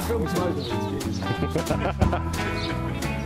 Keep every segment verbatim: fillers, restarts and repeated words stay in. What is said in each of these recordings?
Film smoking, jeez.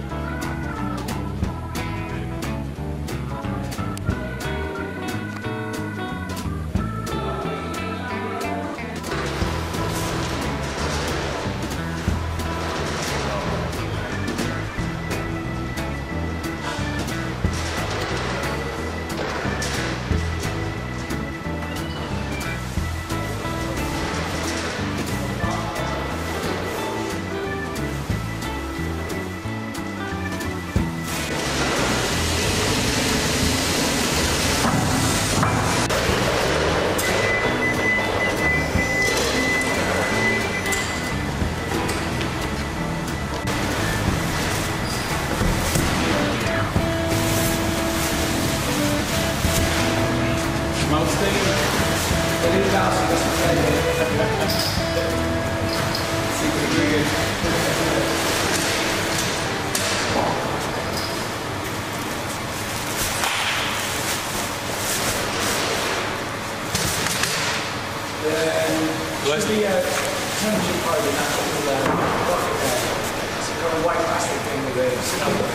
Where's the uh, temperature probe in that little uh, bucket there? It's a kind of white plastic thing with a cylinder.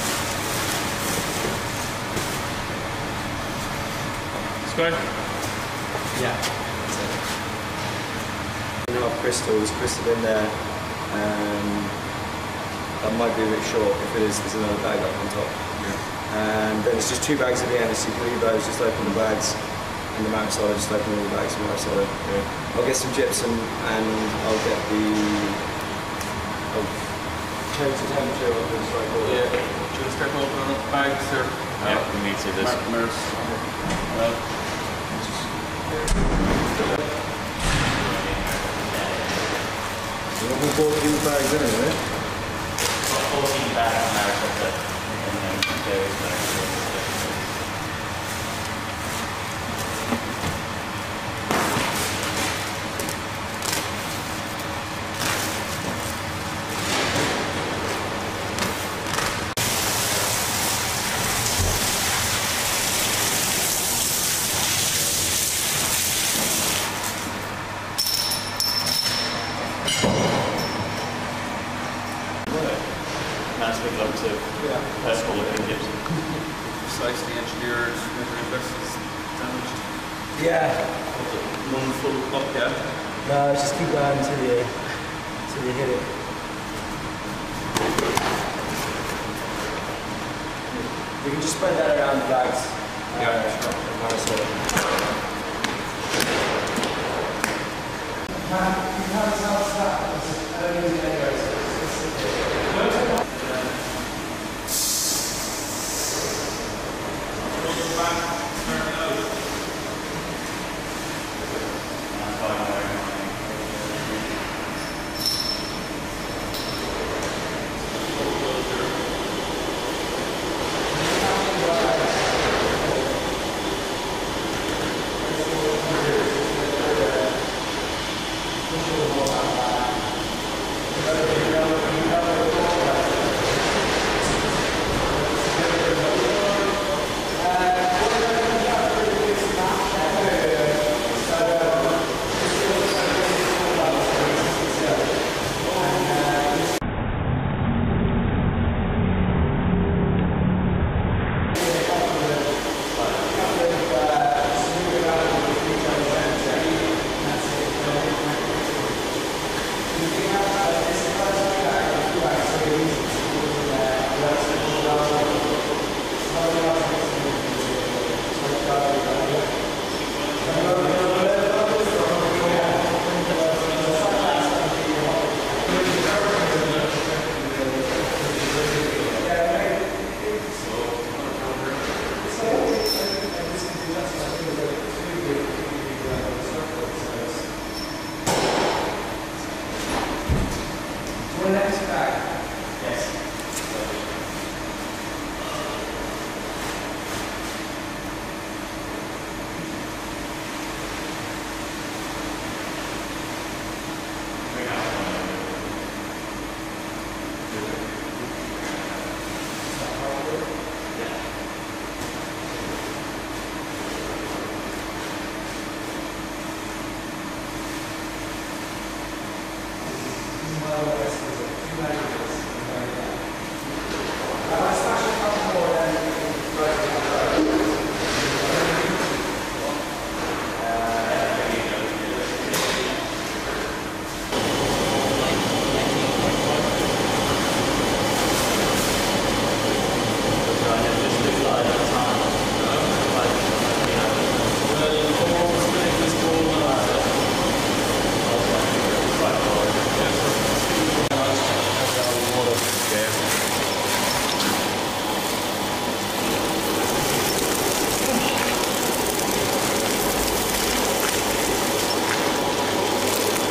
Square? Yeah. You know, crystals, crystal in there. Um, that might be a bit short. If it is, there's another bag up on top. Yeah. And then it's just two bags at the end. So you can leave those, just open the bags. And the mount side, just open all the bags on the right side. Yeah. I'll get some gypsum and I'll get the. I'll change the temperature of the strike order. Yeah. Do you want to start opening up bags or? Yeah, we need to do this. Mark well. So we'll fourteen bags anyway. fourteen bags on our chocolate. And then various bags. Nice big lumps of yeah. personal looking gypsum. Precisely engineered, never investors damaged. Yeah. One full cup, yeah? No, just keep going until you, until you hit it. We can just spread that around the bags. Yeah, uh, sure. Man, you can't tell us that. I don't use it anyway, so it's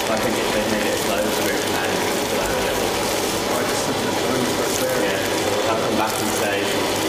I think if they made it close, we would have I just think the time is there. Yeah, so we'll have to come back and say.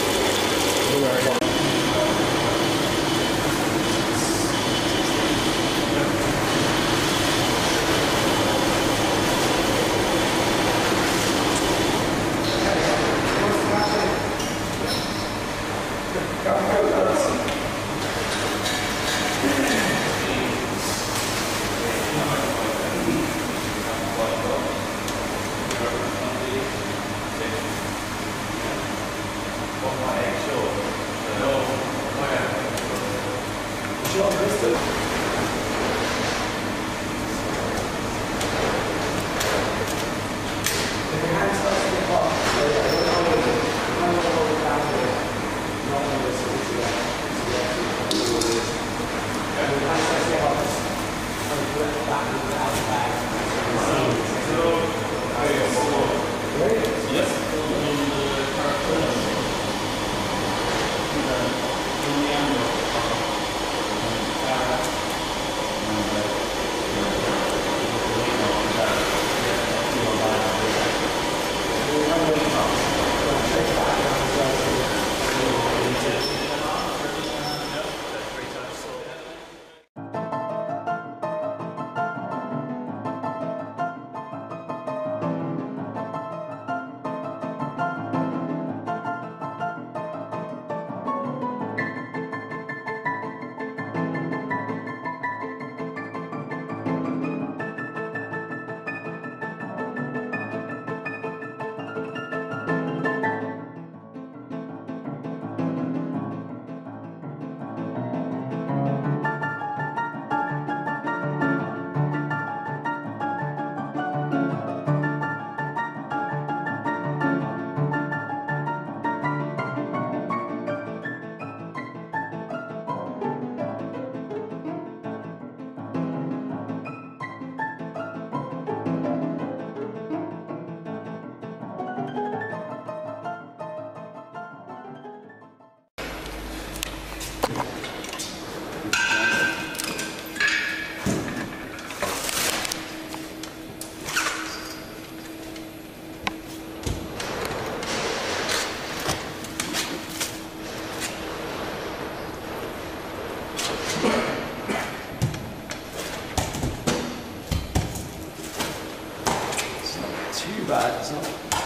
Bad, it's not.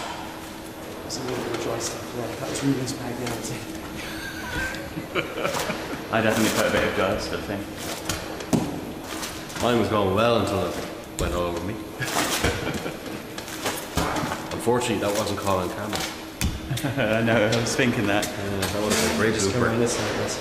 It's a little bit of dry stuff there. That was Reuben's bag there, I'd say. I definitely put a bit of dry stuff in. Mine was going well until it went all over me. Unfortunately, that wasn't caught on camera. I know, I was thinking that. Uh, that would have been a great Just come blooper. around this side, this.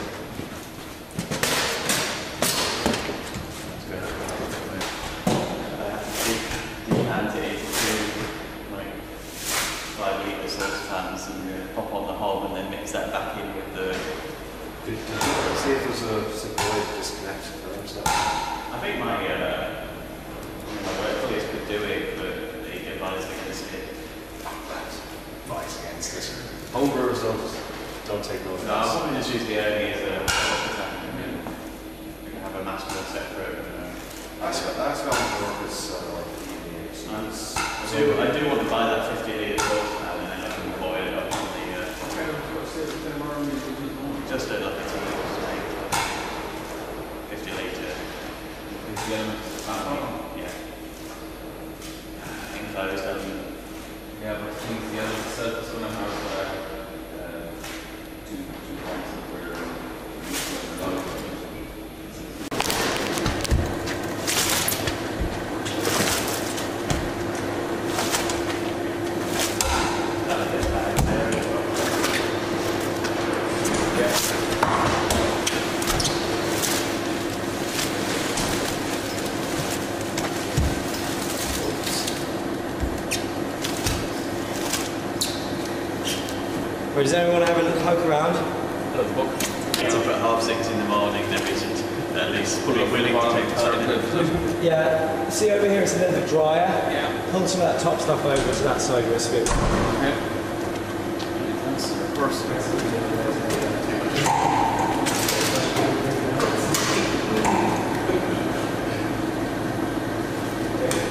See if there's a simple way to disconnect from stuff. I think my, uh, my workplace could do it, but they advise against it. Advice against this. Homebrewers don't, don't take no No, I'll advice. probably just use the only as a water tank. I mean, we can have a master separate. Uh, That's got that's got to work as uh, like E V A. So I it's- do, I do want to buy that fifty litre water now and then I can boil it up on the, uh, just a, like a two litre tank. fifty litre. Yeah. Enclosed element. Yeah, but I think the other surface one I have uh, two two points of where uh, Right, does anyone want to have a little poke around? It's up at half six in the morning, there isn't at least fully willing to take part. Yeah, see over here it's a little bit drier. Yeah. Pull some of that top stuff over to that side where it's a bit. Yeah. That's the first.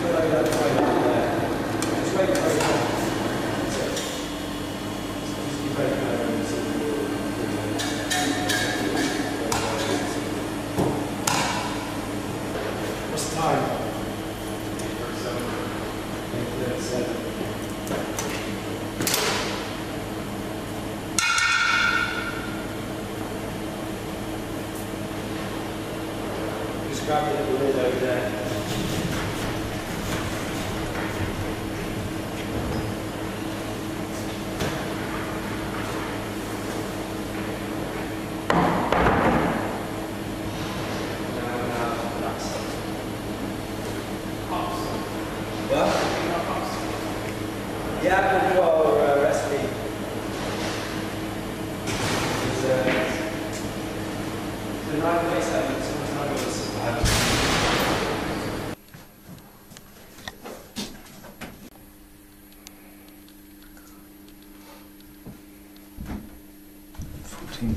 What's the time? Just grab it at the lid over there. Yeah, we'll do our uh, recipe. It's, uh, the nine place seven, so it's nine was fourteen.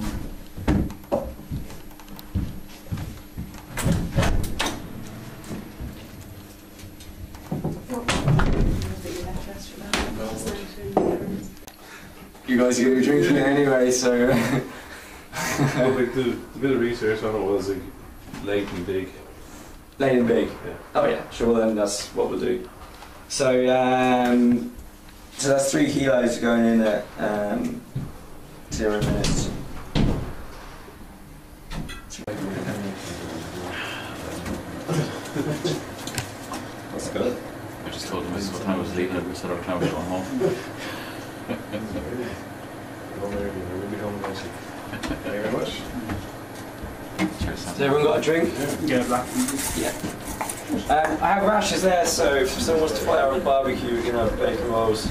You guys are going to be drinking it anyway, so. Well, like the, the bit of research on it was like late and big. Late and big? Yeah. Oh yeah, sure, then that's what we'll do. So, um, so that's three kilos going in at um, zero minutes. That's good. I just told them this is what time I was leaving, we said our time was going home. Thank you very much. Cheers, Sam. Has everyone got a drink? yeah, black. Yeah. Um, I have rashes there, so if someone wants to fly out on barbecue, we can have bacon rolls.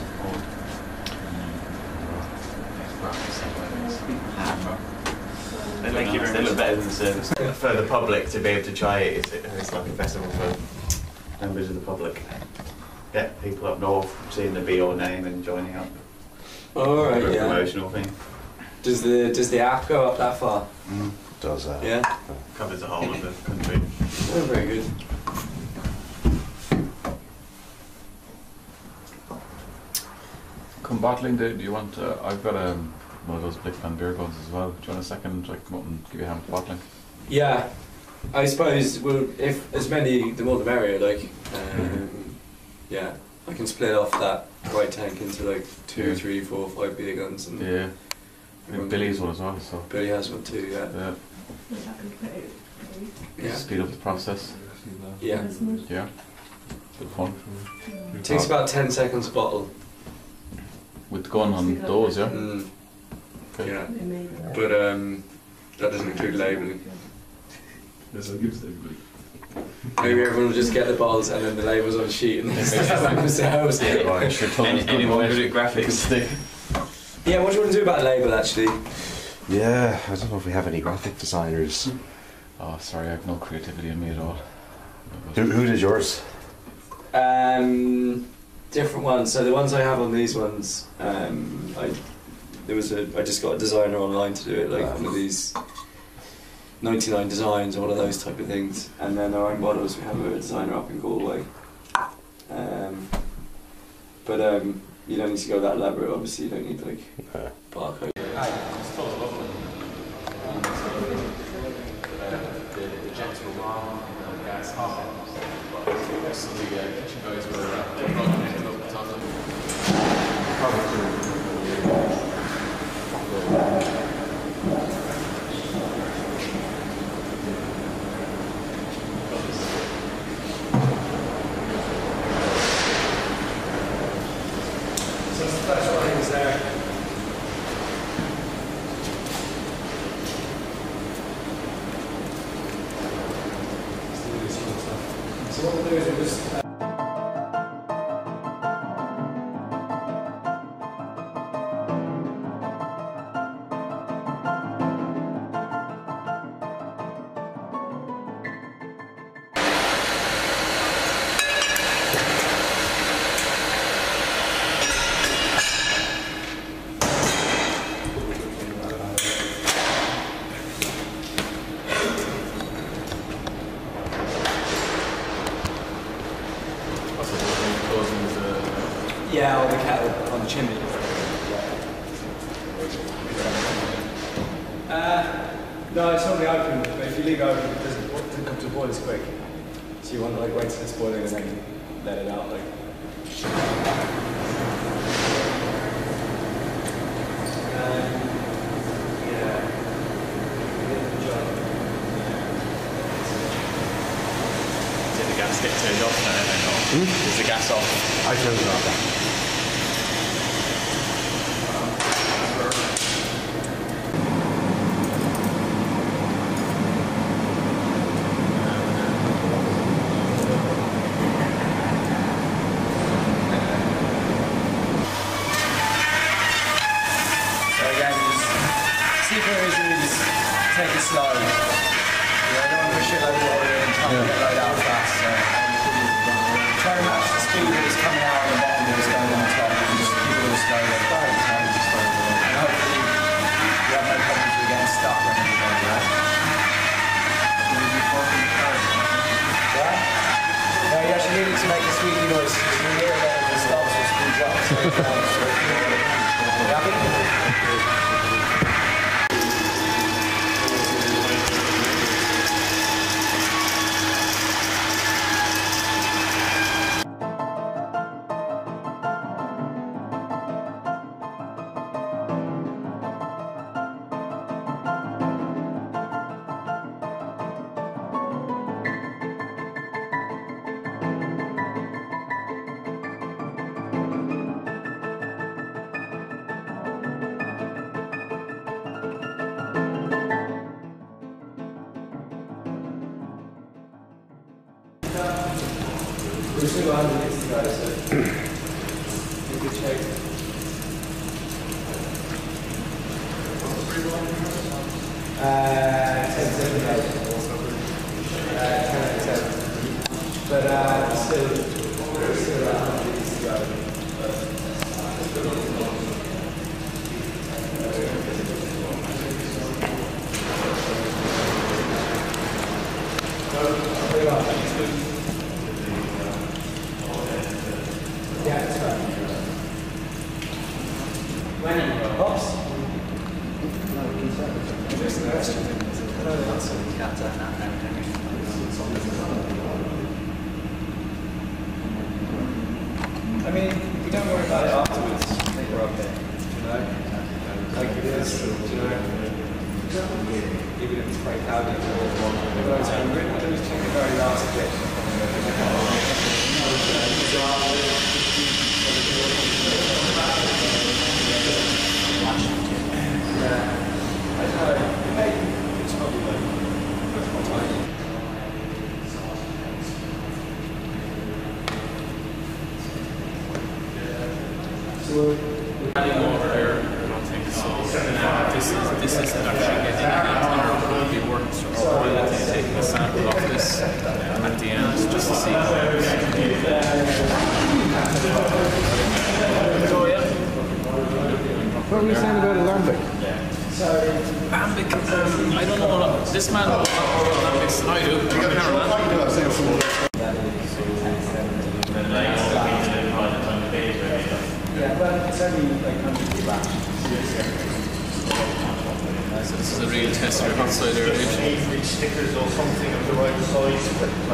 Thank you very much. They look better than the service. For the public to be able to try it, it's, it's like a festival for members of the public. Get people up north seeing the Beoir name and joining up. All right, For a yeah. promotional thing. Does the does the app go up that far? Mm. Does that? Yeah. Covers the whole of the country. Oh, very good. Come bottling, do, do you want, uh, I've got um, one of those Blick Pan beer guns as well. Do you want a second? I can come up and give you a hand with bottling. Yeah, I suppose well, if as many, the more the merrier. Like, um, yeah, I can split off that right tank into like two, Yeah. three, four, five beer guns, and Yeah. everyone- Billy's one as well, so. Billy has one too. Yeah, Yeah. yeah, Speed up the process. yeah. Yeah. Good fun. It takes about ten seconds a bottle. With the gun on those, yeah? Mm, Okay. yeah, but um, that doesn't include labelling. Yes, I'll give it to everybody. Maybe everyone will just get the bottles and then the labels on a sheet and then stick them themselves. Any, anyone good at graphics? Yeah, what do you want to do about label actually? Yeah, I don't know if we have any graphic designers. Oh, sorry, I have no creativity in me at all. Who, who did yours? Um, different ones. So the ones I have on these ones, um, I there was a I just got a designer online to do it, like one of these ninety-nine designs or one of those type of things. And then our own models, we have a designer up in Galway. Um, but um, you don't need to go that elaborate. Obviously, you don't need like Uh, barcode. The, the jets were wrong, and the gas hot. So the uh, kitchen guys were uh, running it up the top of So it's the first one is there. So what we'll do is we'll just What's it closing the? Yeah, on the kettle, on the chimney. Uh, no, it's only open, but if you leave it open, it doesn't, it doesn't come to a boil as quick. So you want to like wait till it's boiling and then let it out. Like. Um, yeah. Did the gas get turned off now? Hmm? Is the gas off? I turned it off. Take it slow. You know, I don't want to push it like water in and try and get load out fast. So try to match the speed that it's coming out on the bottom that it's going on top. And just keep it all slow like that. And hopefully you have no problems with getting stuck when you're going back. Yeah? No, you actually need it to make a squeaky noise. Because you hear it there and it stops or speeds up. So it's down. You happy? We're still one hundred minutes to go, so in good shape. Uh, ten seven eight. Uh, ten seven. But uh, still, still one hundred minutes to go. Yeah, that's right. When Pops? No, Kinsale. Just the question. I know the answer. You can't turn that down, can you? I mean, we don't worry about it afterwards. I think we're okay. You know? Like it is, you know? Even if it's quite cloudy, everyone's hungry. We'll just check the very last bit. Adding water there, I don't think so. This is this isn't actually getting any thinner. It will be working so well. Taking a sample of this at the end just to see how it is. So yeah. What were you saying about Alembic? So, Lambic, I don't know. This man knows more about lambics than I do. yeah, but it's only like one hundred feet back. So this is a real tester of cider. Stickers or something of the right size.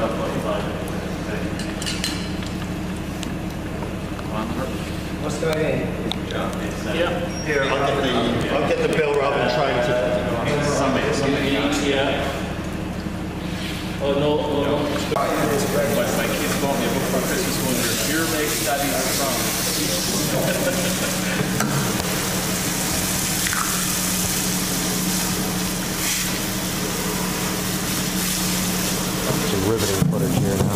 What's going in? Yeah. Here, I'll get the I'll get the bill rather than trying to. Somebody, somebody each, yeah. Oh no, oh no. My, my kids bought me a book for Christmas one year. Beer makes daddy's strong. Some riveting footage here now.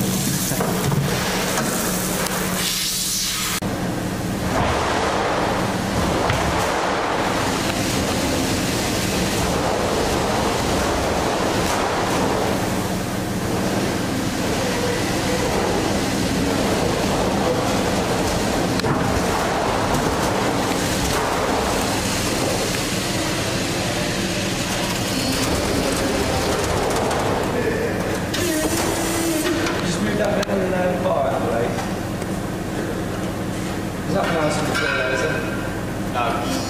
on the floor there, is it? No.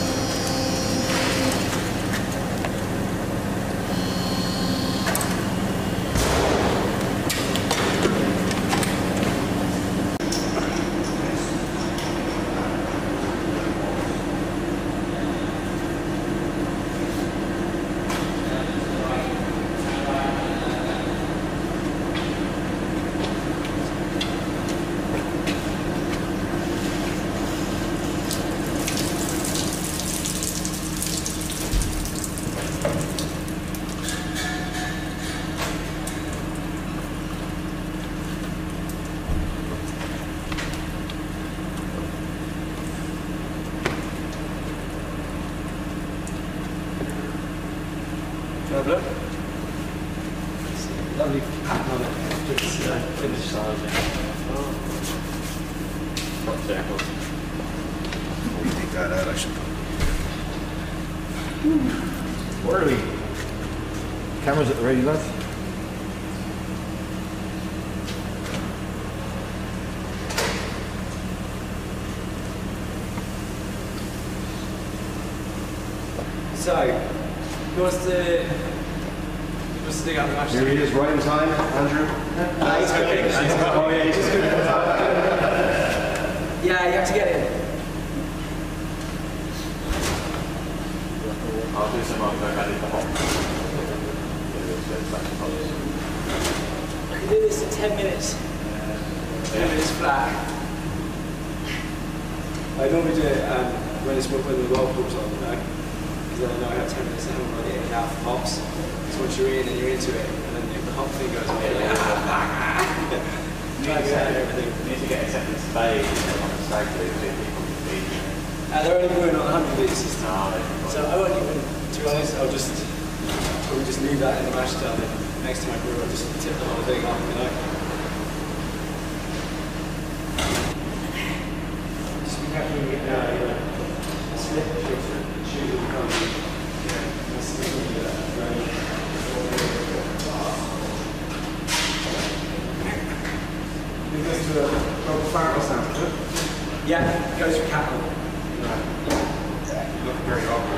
Look. Lovely pattern on it. It's uh, finished style. Oh. Circles. We take that out, I should put. Where are we? Cameras at the ready, lads? So, who wants to, who wants to dig out the mash? Here he is, right in time, Andrew. Oh, yeah, he's just good. Yeah, you have to get in. I'll do some more work. I did the hop. I can do this in ten minutes. ten minutes flat. I normally do it um, when it's when the roll pulls on, you know. Because then I know I have ten minutes and I'm already in and out for hops. So once you're in and you're into it, and then the hop thing goes on, you're like, trying to get everything. You need to get a second spade on the stag do so people can feed you. Uh, they're only brewing on one hundred litres this No, time. they So I won't even, to be honest, I'll just probably just leave that in the mash tub, and next time I brew I'll just tip the whole thing up, you know. Just be happy when you get now, you know. Split the filter, choose the company. Yeah, that's the thing you do that. It goes to a proper farmer sample, does it? Yeah, it goes for cattle. Look very awkward.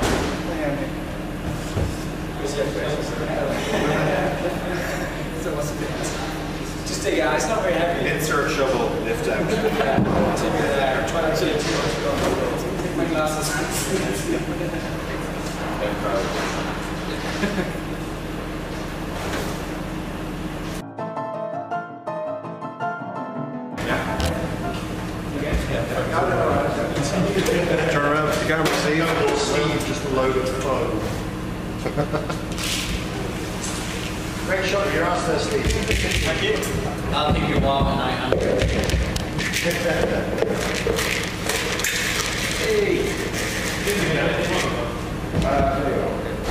So what's the difference? Just dig out, it's not very heavy. Insert shovel, lift out. Yeah, tip it there. Try not to do too much. Take my glasses. Turn around to the camera, see? Steve, just a load of foam. Great shot of your ass there, Steve. Thank you. I'll keep you warm at night, Andrew. Hey. Uh, there you go.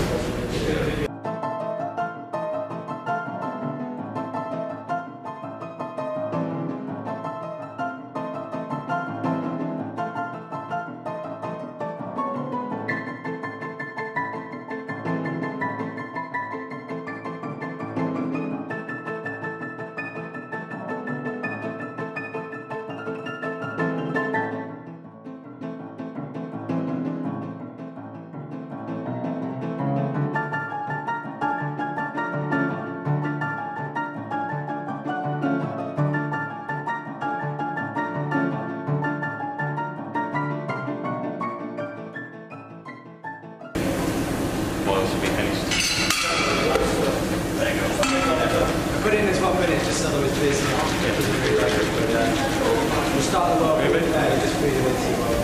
Put it in this one minute just so that it's busy. But uh, we'll start the well with uh, just feed it into the well.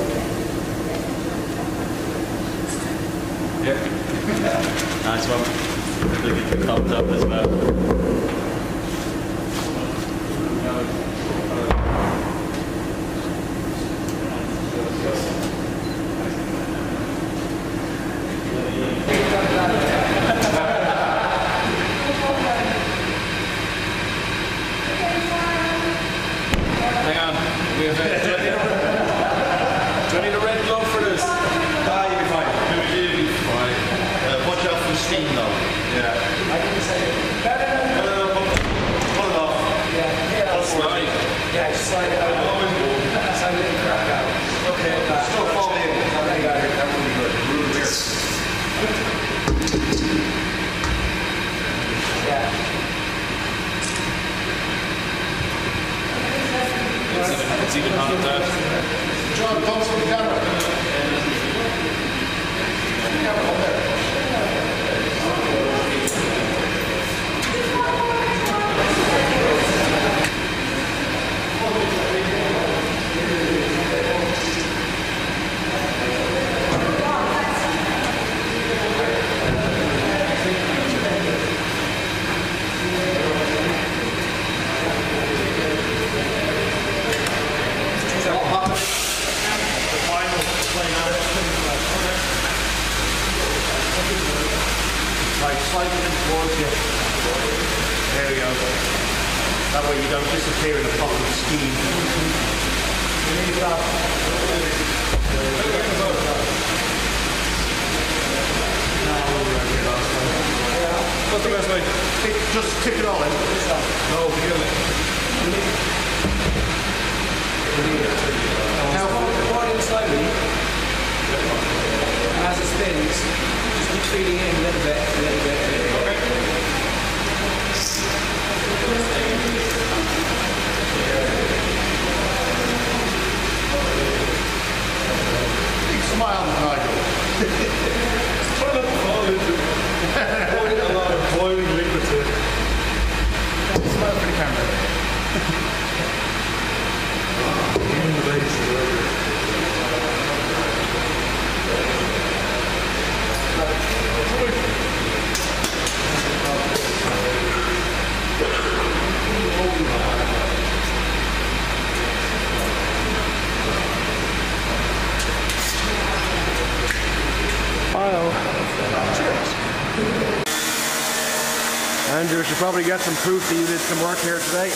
Yep. Nice one. Look at the thumbs up as well. Hang on. We have, uh, do, I need a, do I need a red glove for this? Ah, you'll be fine. You'll be fine. Uh, watch out for steam though. Yeah. I didn't say it. No, no, no, no. No, no, no, pull it off. Yeah, yeah, that's Slide. Yeah, just slide it over. Always warm. So I didn't crack out. Okay, It's even hot that. John, come to the camera. Right, slide it in towards you. There we go. That way you don't disappear in a pot of steam. What's the best way? Tip, just tip it all in. No, feel it. Now, pour it in slowly, and as it spins, just keep feeding in a little bit, a little bit, a little bit. Big smile, Nigel. Try not to fall into pouring a lot of boiling liquid to it. Smile for the camera. Even the base is over. Andrew, we should probably get some proof that you did some work here today.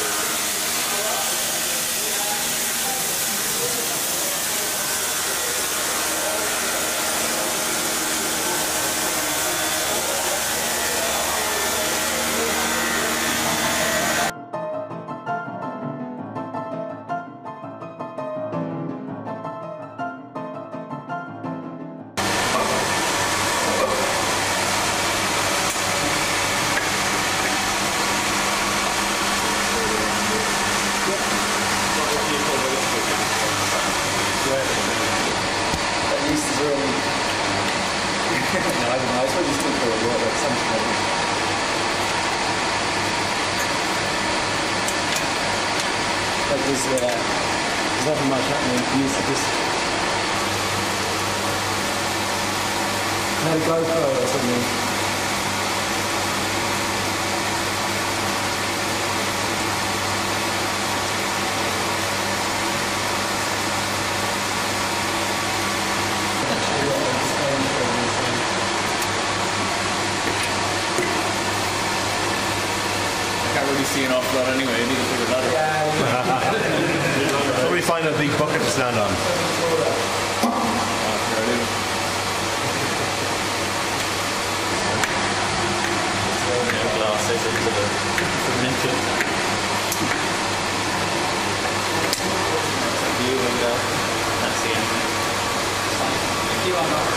Like there's, uh, there's nothing much happening. Use just had a GoPro or something. See an awful lot anyway, you need to figure that out. Probably find a big bucket to stand on. Glasses into the fermented. View window. That's the end. You are not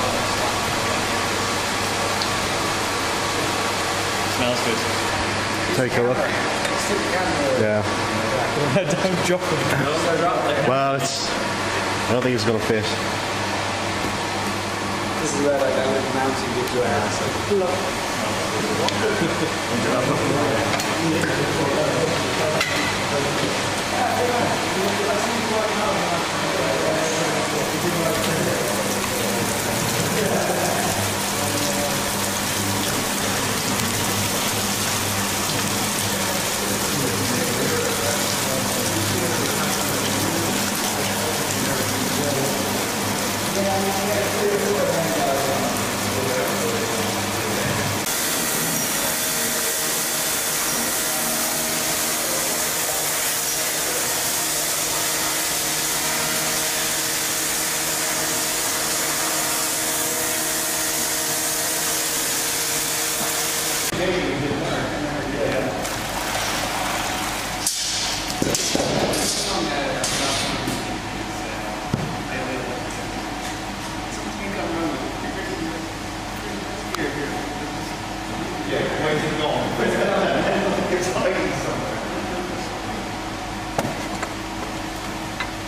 Smells good. Take a look. Yeah. Don't drop it. Well, it's. I don't think it's gonna fit. This is where like that little mountain gives you a ass. Like, look.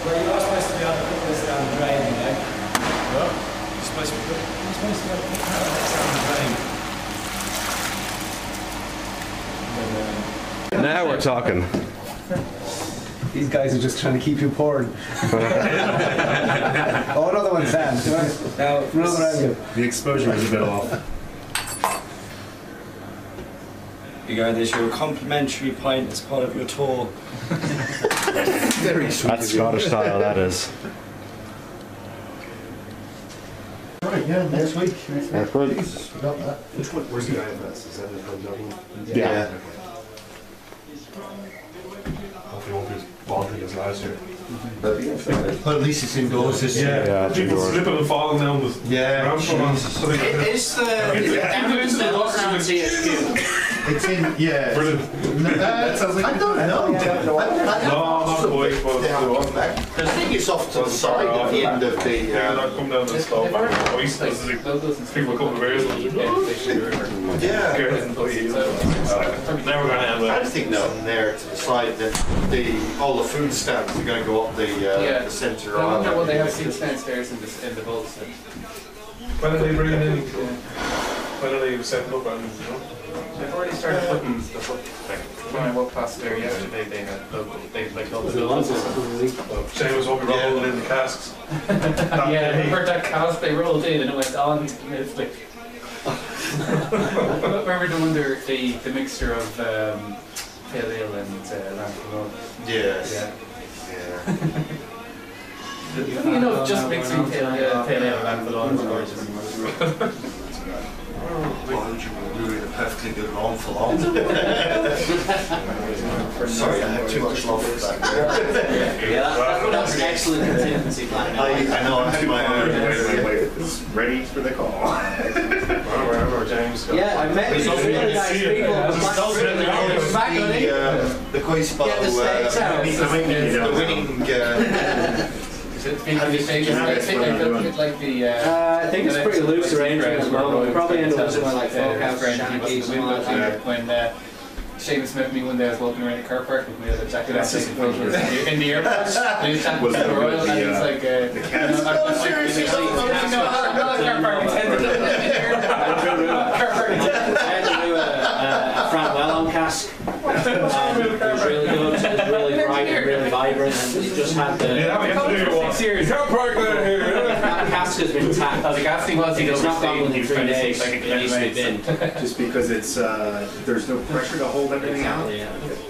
Well, you're not supposed to be able to put this down the drain, you know? What? You're supposed to be, you're supposed to be able to put this down the drain. Now we're talking. These guys are just trying to keep you pouring. Oh, another one, Sam. Now, another angle. The exposure is a bit off. You go, there's your complimentary pint as part of your tour. Very sweet. That's Scottish style, that is. Right, yeah, next week. That's good. Jesus, we got that. Which one? Where's the guy that's is that in Dublin? Yeah. Yeah. Hopefully it won't be as balding as last year. But at least it's indoors this year. Yeah, it's People indoors. slipping and falling down the Yeah, ramp from us. Jesus. Is the Everyone's the lockdown T S Q? It's in, yeah. Brilliant. That sounds like I don't know. I, I, No, not quite, but They have come back. I think it's off to the side at the end of the. yeah, Uh, not come down the slope and hoist as the people come to beers. yeah. Never gonna end I well. think from there to the side that the all the food stands are going to go up the, uh, Yeah. the centre I wonder aisle. what they have seats downstairs in the in the vaults. When are they bringing in? When are they setting up and you know? They've already started putting the foot. Like when I walked past there yesterday, they had local, they like all the buildings. Same as what we rolled in the casks. Yeah, remember that cast they rolled in and it went on to Netflix. Remember the one there, the the mixture of um, pale ale and uh, lamb kebab. Yes. Yeah. Yeah. You know, just mixing pale ale, pale ale and lamb kebab is gorgeous. Why would you do it a perfectly good long for long? Sorry, I had too much love for that. Yeah, that, that's an excellent contingency plan. I, I know, I have my own. It's ready for the call. Wherever James got. Yeah, I met some really nice people. Back on The, it. uh, the Quaysbow, Get the stakes uh, out. the winning, uh, Is it fifty stages? I think they've got it like the. Uh, Uh, I think it's pretty loose arrangement at the moment. We'll probably end up with something like uh, Folkhouse, friend Shanky, he something like that. when uh, Seamus met me one day, I was walking around the car park with my other jacket on, taking photos in the airport. And he was chatting to the Royal, and he was like, uh, you know, I'm No, seriously, no, no, no, car park attendant. Car park attendant. I had to do a, a, a Frank Wellon cask. Um, it was really good, it was really bright and really vibrant, and it just had the. Yeah, we have to do one. Serious. Car park there here. That cask has been tapped. Oh, the casting was he It's goes not gone within three days. like It needs to be bin. Just because it's uh, there's no pressure to hold everything out. Yeah.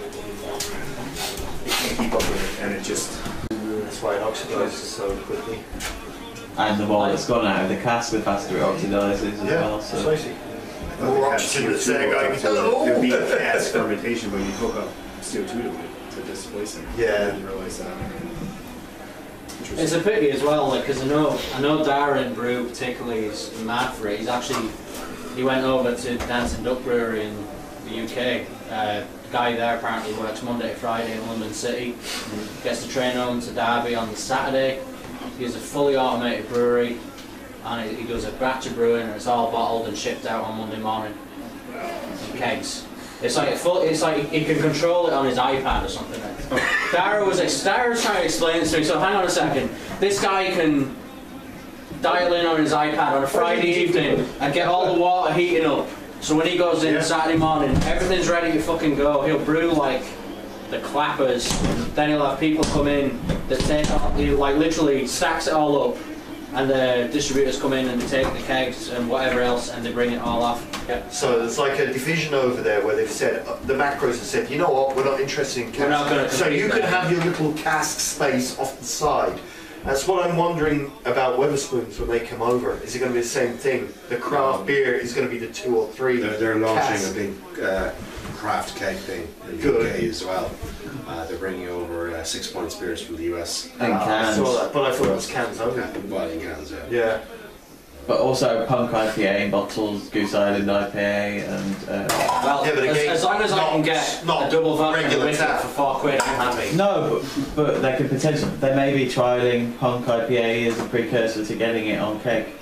You can't keep up with it, and it just. that's why it oxidizes so quickly. And the while it's gone out of the cask, the faster it oxidizes as Yeah, well. So. precisely. More More oxygen oxygen that's that's there going, hello! It would be a cask fermentation, but you hook up C O two to it to displace it. Yeah. I didn't realize that. It's a pity as well, like, because I know, I know Darren Brew particularly is mad for it. He's actually, he went over to Dancing Duck Brewery in the U K. Uh, the guy there apparently works Monday to Friday in London City, and gets the train home to Derby on the Saturday. He has a fully automated brewery, and he, he does a batch of brewing, and it's all bottled and shipped out on Monday morning in kegs. It's like a full, it's like he can control it on his iPad or something. Dara was Dara was trying to explain this to me. So hang on a second. This guy can dial in on his iPad on a Friday evening and get all the water heating up. So when he goes in Yeah. Saturday morning, everything's ready to fucking go. He'll brew like the clappers. Then he'll have people come in that take, he like literally stacks it all up. And the distributors come in and they take the kegs and whatever else and they bring it all off. Yeah. So there's like a division over there where they've said, uh, the macros have said, you know what, we're not interested in We're not gonna casks. So compete you can there. have your little cask space off the side. That's what I'm wondering about Wetherspoons when they come over. Is it going to be the same thing? The craft beer is going to be the two or three. They're, they're launching casks. a big uh, craft keg thing in the Good. U K as well. Uh, they're bringing over uh, six point spirits from the U S. And Ah, I cans. saw that, but I thought it was cans only. Well, in cans, yeah. Yeah. But also Punk I P A in bottles, Goose Island I P A, and uh, Well, Yeah, but as, again, as long as I can not- get not a double vodka and a regular whiskey tap. for four quid, I'm happy. no, but, but they could potentially, they may be trialling Punk I P A as a precursor to getting it on cake.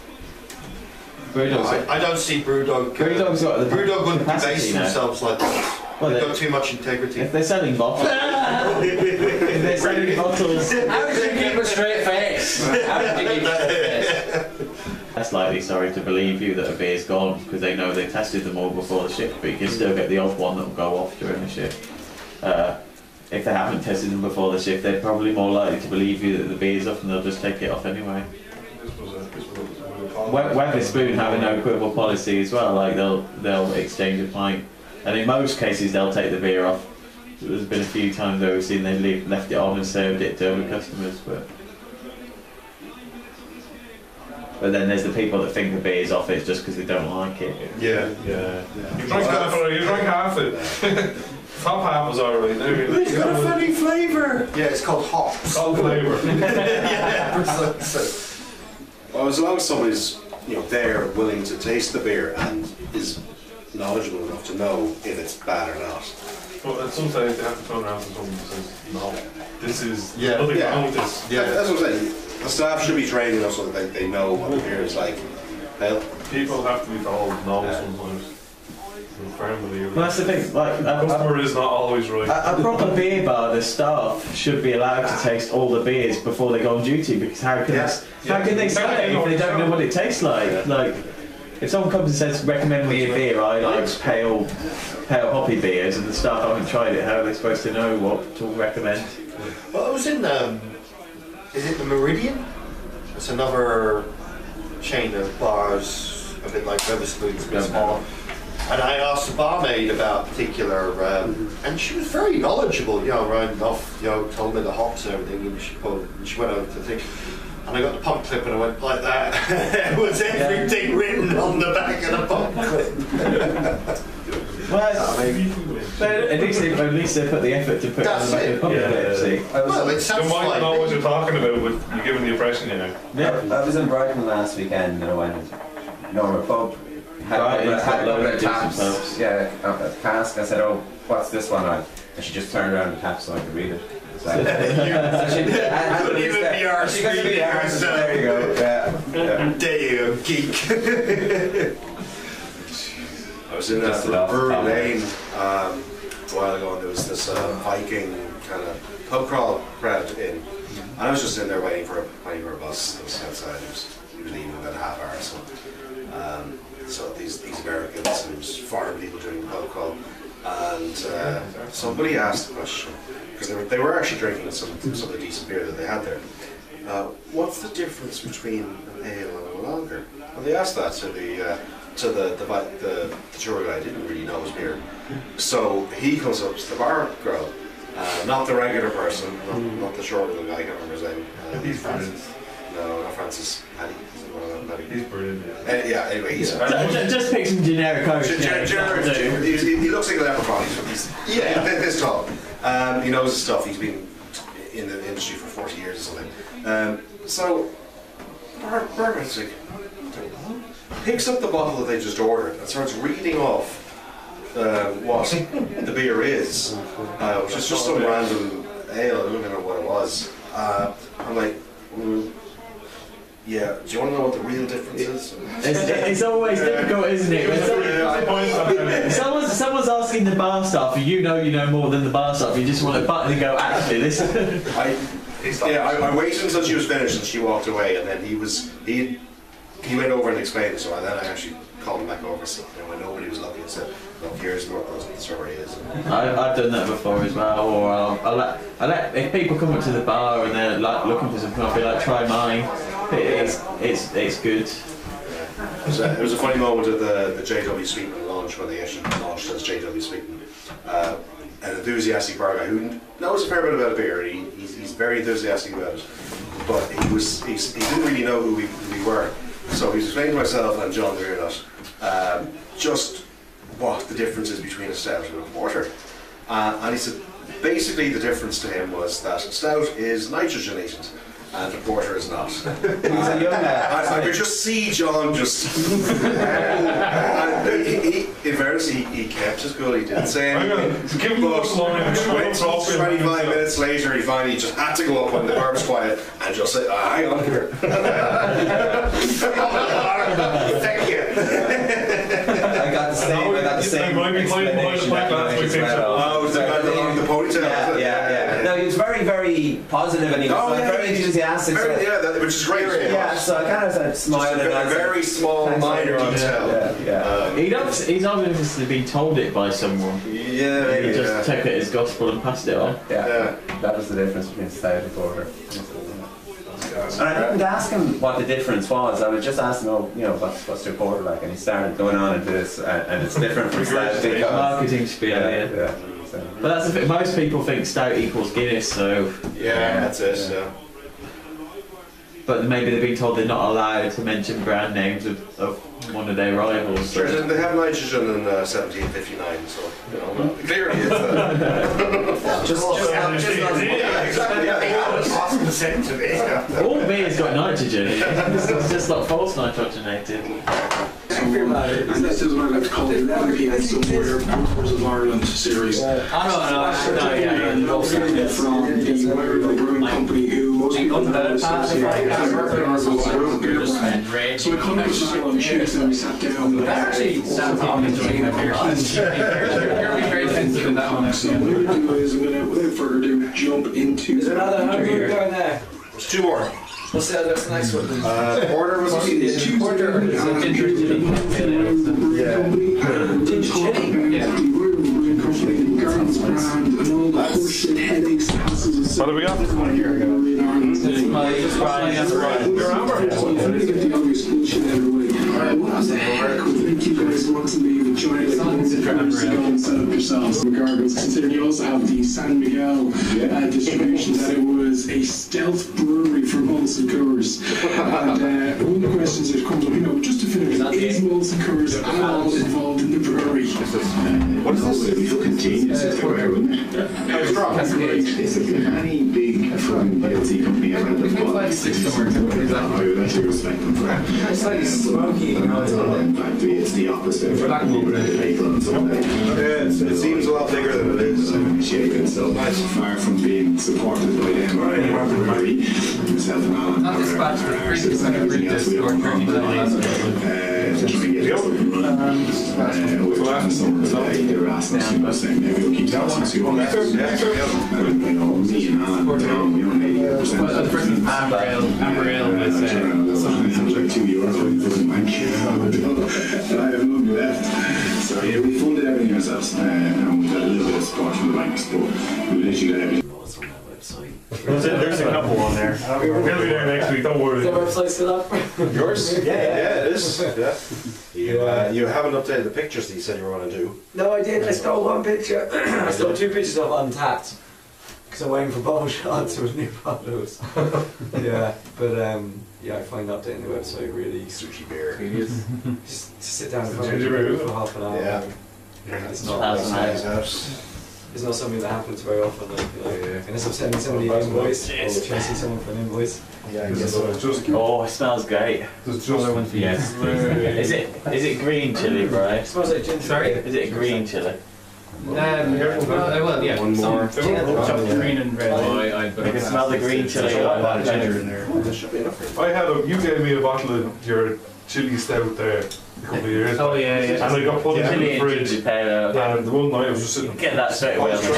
Brewdog's I, I don't see Brewdog. Uh, Brewdog's got the Brewdog wouldn't capacity debase now. themselves like that. Well, They've they- got too much integrity. If they're selling bottles, They're selling bottles. How did you keep a straight face? How did you keep a straight face? Less likely, sorry, to believe you that a beer's gone because they know they tested them all before the shift, but you can still get the odd one that will go off during the shift. Uh, if they haven't tested them before the shift, they're probably more likely to believe you that the beer's off and they'll just take it off anyway. Weatherspoon have a no quibble policy as well, like they'll they'll exchange a pint, and in most cases they'll take the beer off. There's been a few times where we've seen they've leave, left it on and served it to other customers, but but then there's the people that think the beer's off it just because they don't like it. Yeah, yeah. You drank half it. You drank half it. Top half was alright. It's got a funny flavour. Yeah, it's called hops. Called flavour. Yeah, precisely. Well, as long as somebody's, you know, there, willing to taste the beer and is knowledgeable enough to know if it's bad or not. But sometimes they have to turn around to someone who says, no, this is yeah. nothing yeah. wrong with this. Yeah, that's what I'm saying. The staff should be trained enough so that they, they know what the beer is like. Well, people have to be told no yeah. sometimes. Well, that's the thing. Like, the a, customer a, is not always right. A, a proper beer bar, the staff should be allowed to taste all the beers before they go on duty. Because how can yeah. they, how yeah. can they say it if they don't know what it tastes like? Yeah. Like, if someone comes and says, "Recommend me a beer," I like pale, pale hoppy beers, and the staff haven't tried it. How are they supposed to know what to recommend? Well, I was in um, is it the Meridian? It's another chain of bars, a bit like Weatherspoons, a bit smaller. And I asked the barmaid about particular, um, and she was very knowledgeable, you know, round off, you know, told me the hops and everything, and she, put, and she went over to the thing, and I got the pump clip and I went like that. There was everything yeah. written on the back of the pump clip. Well, maybe. But at least, they, at least they put the effort to put That's it on the back of the pump yeah, clip, yeah. see. Well, it sounds you might like know what you're talking about, but you're giving the impression you know. Yeah. I was in Brighton last weekend and I went, no, a pub. Had right, a couple of, had a couple of taps, taps, yeah, a cask. I said, "Oh, what's this one on?" And she just turned around the tap so I could read it. So, so she couldn't even be arsed. There you go. Yeah, yeah. There you go, geek. I was in uh, the Brewery Lane um, a while ago, and there was this uh, Viking kind of pub crawl crowd in, and I was just in there waiting for a, waiting for a bus that was outside. It was, it was leaving in about a half hour or so. Um, so these these Americans, and it was foreign people doing the pub crawl, and uh, somebody asked the question, because they were, they were actually drinking some, some of the decent beer that they had there. Uh, what's the difference between an ale and a lager? And they asked that to the uh, to the the, the the tour guy. Didn't really know his beer, so he comes up to the bar girl, uh, not the regular person, not, not the short little guy. I can't remember his name. Uh, he's Francis. No, not Francis. Paddy. He's brilliant. Yeah. Uh, yeah. Anyway, he's yeah. just, just pick some generic coach. Generic. Generic. He, he looks like a leprechaun. He's, he's yeah, this tall. Um, he knows his stuff. He's been in the industry for forty years or something. Um, so, Berber's like, picks up the bottle that they just ordered and starts reading off uh, what the beer is, uh, which is just some random ale. I don't even know what it was. Uh, I'm like, mm, yeah, do you want to know what the real difference is? It's, it's always difficult, isn't it? When someone's, someone's asking the bar staff, and you know you know more than the bar staff, you just want to button and go, actually, this... I, yeah, I, I waited until she was finished and she walked away, and then he was, he he went over and explained it, so then I actually called him back over, so, you know, when nobody was looking and said, look, here's what the story is. I, I've done that before as well, or I'll, I'll let, I let, if people come up to the bar and they're like looking for something, I'll be like, try mine. It's it's it's good. It was, a, it was a funny moment at the, the J W Sweeten launch when they actually launched as J W Sweeten. Uh, an enthusiastic bar guy who knows a fair bit about beer. He, he's, he's very enthusiastic about it, but he was he's, he didn't really know who we, who we were. So he was explaining to myself and John Dearnott um, just what the difference is between a stout and a porter. Uh, and he said basically the difference to him was that stout is nitrogenated and a porter is not. He's a young man. I, I could just see John just. and he, he, in fairness, he, he kept his cool. He didn't say anything. Give him a twenty, twenty-five minutes later, he finally just had to go up when the bar was quiet and just say, oh, "Hang on here." Thank you. I got the same. I got the same explanation. Oh, was the guy along the ponytail? Yeah, yeah, yeah. No, he was very, very very positive and he was Oh, like, yeah, very he's- enthusiastic. very- so- yeah, that- which is great. Yeah, so I kind of said smile Just a and very- I said, very small, "Thanks minor very much." detail. Yeah, yeah. Um, He'd obviously, he's obviously been told it by someone. Yeah, He maybe, just yeah. took it as gospel and passed it on. Yeah, Yeah. that was the difference between society porter. And I didn't ask him what the difference was. I was just asking, oh, you know, what's what's your porter like? And he started going on into this, and, and it's different from stout because Marketing spiel, yeah, yeah. yeah. So, But that's the thing, most people think stout equals Guinness, so. Yeah, that's it. Yeah. But maybe they've been told they're not allowed to mention brand names of, of one of their rivals. Sure, So. they have nitrogen in uh, seventeen fifty-nine, so you know clearly it's uh, just, just, just, just yeah, exactly. Yeah, they have it. Awesome percent to me. All beer's got nitrogen in it. It's just not false nitrogenated. And this is what I like to call the eleven p m somewhere Brewers of Ireland series. I know, I know, I know, yeah, yeah. From the American Brewing Company, who most people know associate with beer brand. So I kind of was just on Tuesday and we sat down. That actually sounds like I'm enjoying my beer. You're very sensitive in that one, So what I'm going to do is I'm going to, without further ado, jump into... Is there another hundred down there? There's two more. What's the other next one? Uh, Porter was Tuesday. Porter is a ginger chili. yeah. Ginger chili? Yeah. Gardens brand and all the horseshit headaches and hassles. What do we got? This one here. Your armor. So I'm trying to get the obvious bullshit out of the way. What the heck would make you guys want to leave a giant like one to go and set up yourselves? Regardless, considering you also have the San Miguel uh, distribution, that it was a stealth brewery for malts and Coors. And uh, one of the questions that comes up, you know, just to finish, is malts and Coors at all involved in the brewery? What is this? It'd be fucking genius if they were, wouldn't it? It's like any big fucking P L C company ever had the fun. I would actually respect them for that. It's like smoky. In fact, it's the opposite. For that people and so on. Yeah, it's, it seems a lot bigger than it is. Shaken, so nice. Far from being supported by them or any other brewery. Myself and Alan. Not dispatched with three percent of Brew Discord thirty-nine. To try and get this up and running. We're trying some today. They were asking us, you know, saying maybe we'll keep that one to one. And, you know, me and Alan, Tom, we own eighty percent. Well, the first Amber Ale, Amber Ale was uh, something like two euros when you put in the bank. And I have none left. So yeah, we funded everything ourselves. Uh, and we got a little bit of support from the banks, but we literally got everything. There's a couple on there. We'll be there next week, don't worry. Is the website still up? Yours? Yeah, yeah, it is. Yeah. You, uh, you haven't updated the pictures that you said you were going to do. No, I did. I stole one picture. I stole two pictures of Untapped. Because I'm waiting for bubble shots with new photos. Yeah, but um, yeah, I find updating the website really sushi beer. Just to sit down and Ginger beer. for half an hour. Yeah. It's not, That's it's, nice. it's not something that happens very often. Like, you know, unless I'm sending somebody an invoice or chasing someone for an invoice. Yeah, just Oh, it smells great. There's another just one for you. Yes. Is it is it green chili, right? It smells like ginger. Sorry? Is it a green chili? Um, well, well, yeah. One more. Chopped green and red. Oh, I, I, I can smell the green chili. There's a lot of ginger in there. There should be enough. I had a, you gave me a bottle of your chili stout there a couple of years Oh, back. yeah, yeah. And I got put Chili into the and fridge. ginger pale. And one night I was just sitting. Get that straight away. What the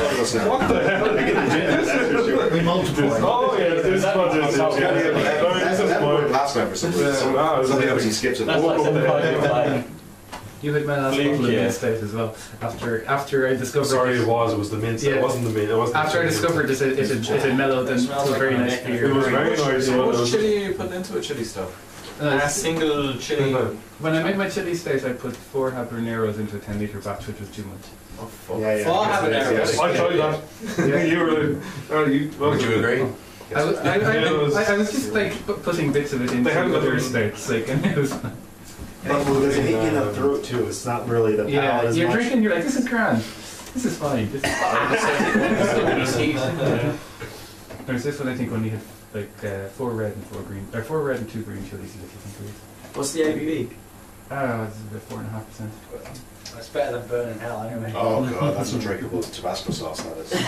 hell? We multiply. Oh yeah, this is what this is. Yeah, yeah, Yeah, yeah. this is That's mine. last time for some reason. Yeah, no, it's Somebody okay. obviously skips it. That's like some kind of like. You had my last Blue bottle of kit. mint stout as well. After after I discovered. Sorry, it was. It was the mint. Yeah. It wasn't the mint. It wasn't. After I the discovered this, it, it, had- it had mellowed and it was very nice beer. It was very nice. How It much was. chili are you putting into a chili stuff? Uh, A single chili. When I made my chili stout, I put four habaneros into a ten litre batch, which was too much. Oh, fuck. Yeah, yeah. Four habaneros. I tried that. Yeah, you were. Oh, you. Would you agree? I was, I, I, Yeah, it was- I, I was just like pu- putting bits of it into They haven't got other the- stouts, like, and it was. Well, there's a hit in the throat too. It's not really the Yeah, palate as you're much. drinking, you're like, this is grand. This is fine. This is fine. Yeah. There's this one, I think, only had like uh, four red and four green, or four red and two green chilies. I think it What's the A B V? was. Oh, it's about four and a half percent. It's better than burning hell anyway. Oh god, that's undrinkable Tabasco sauce. That is.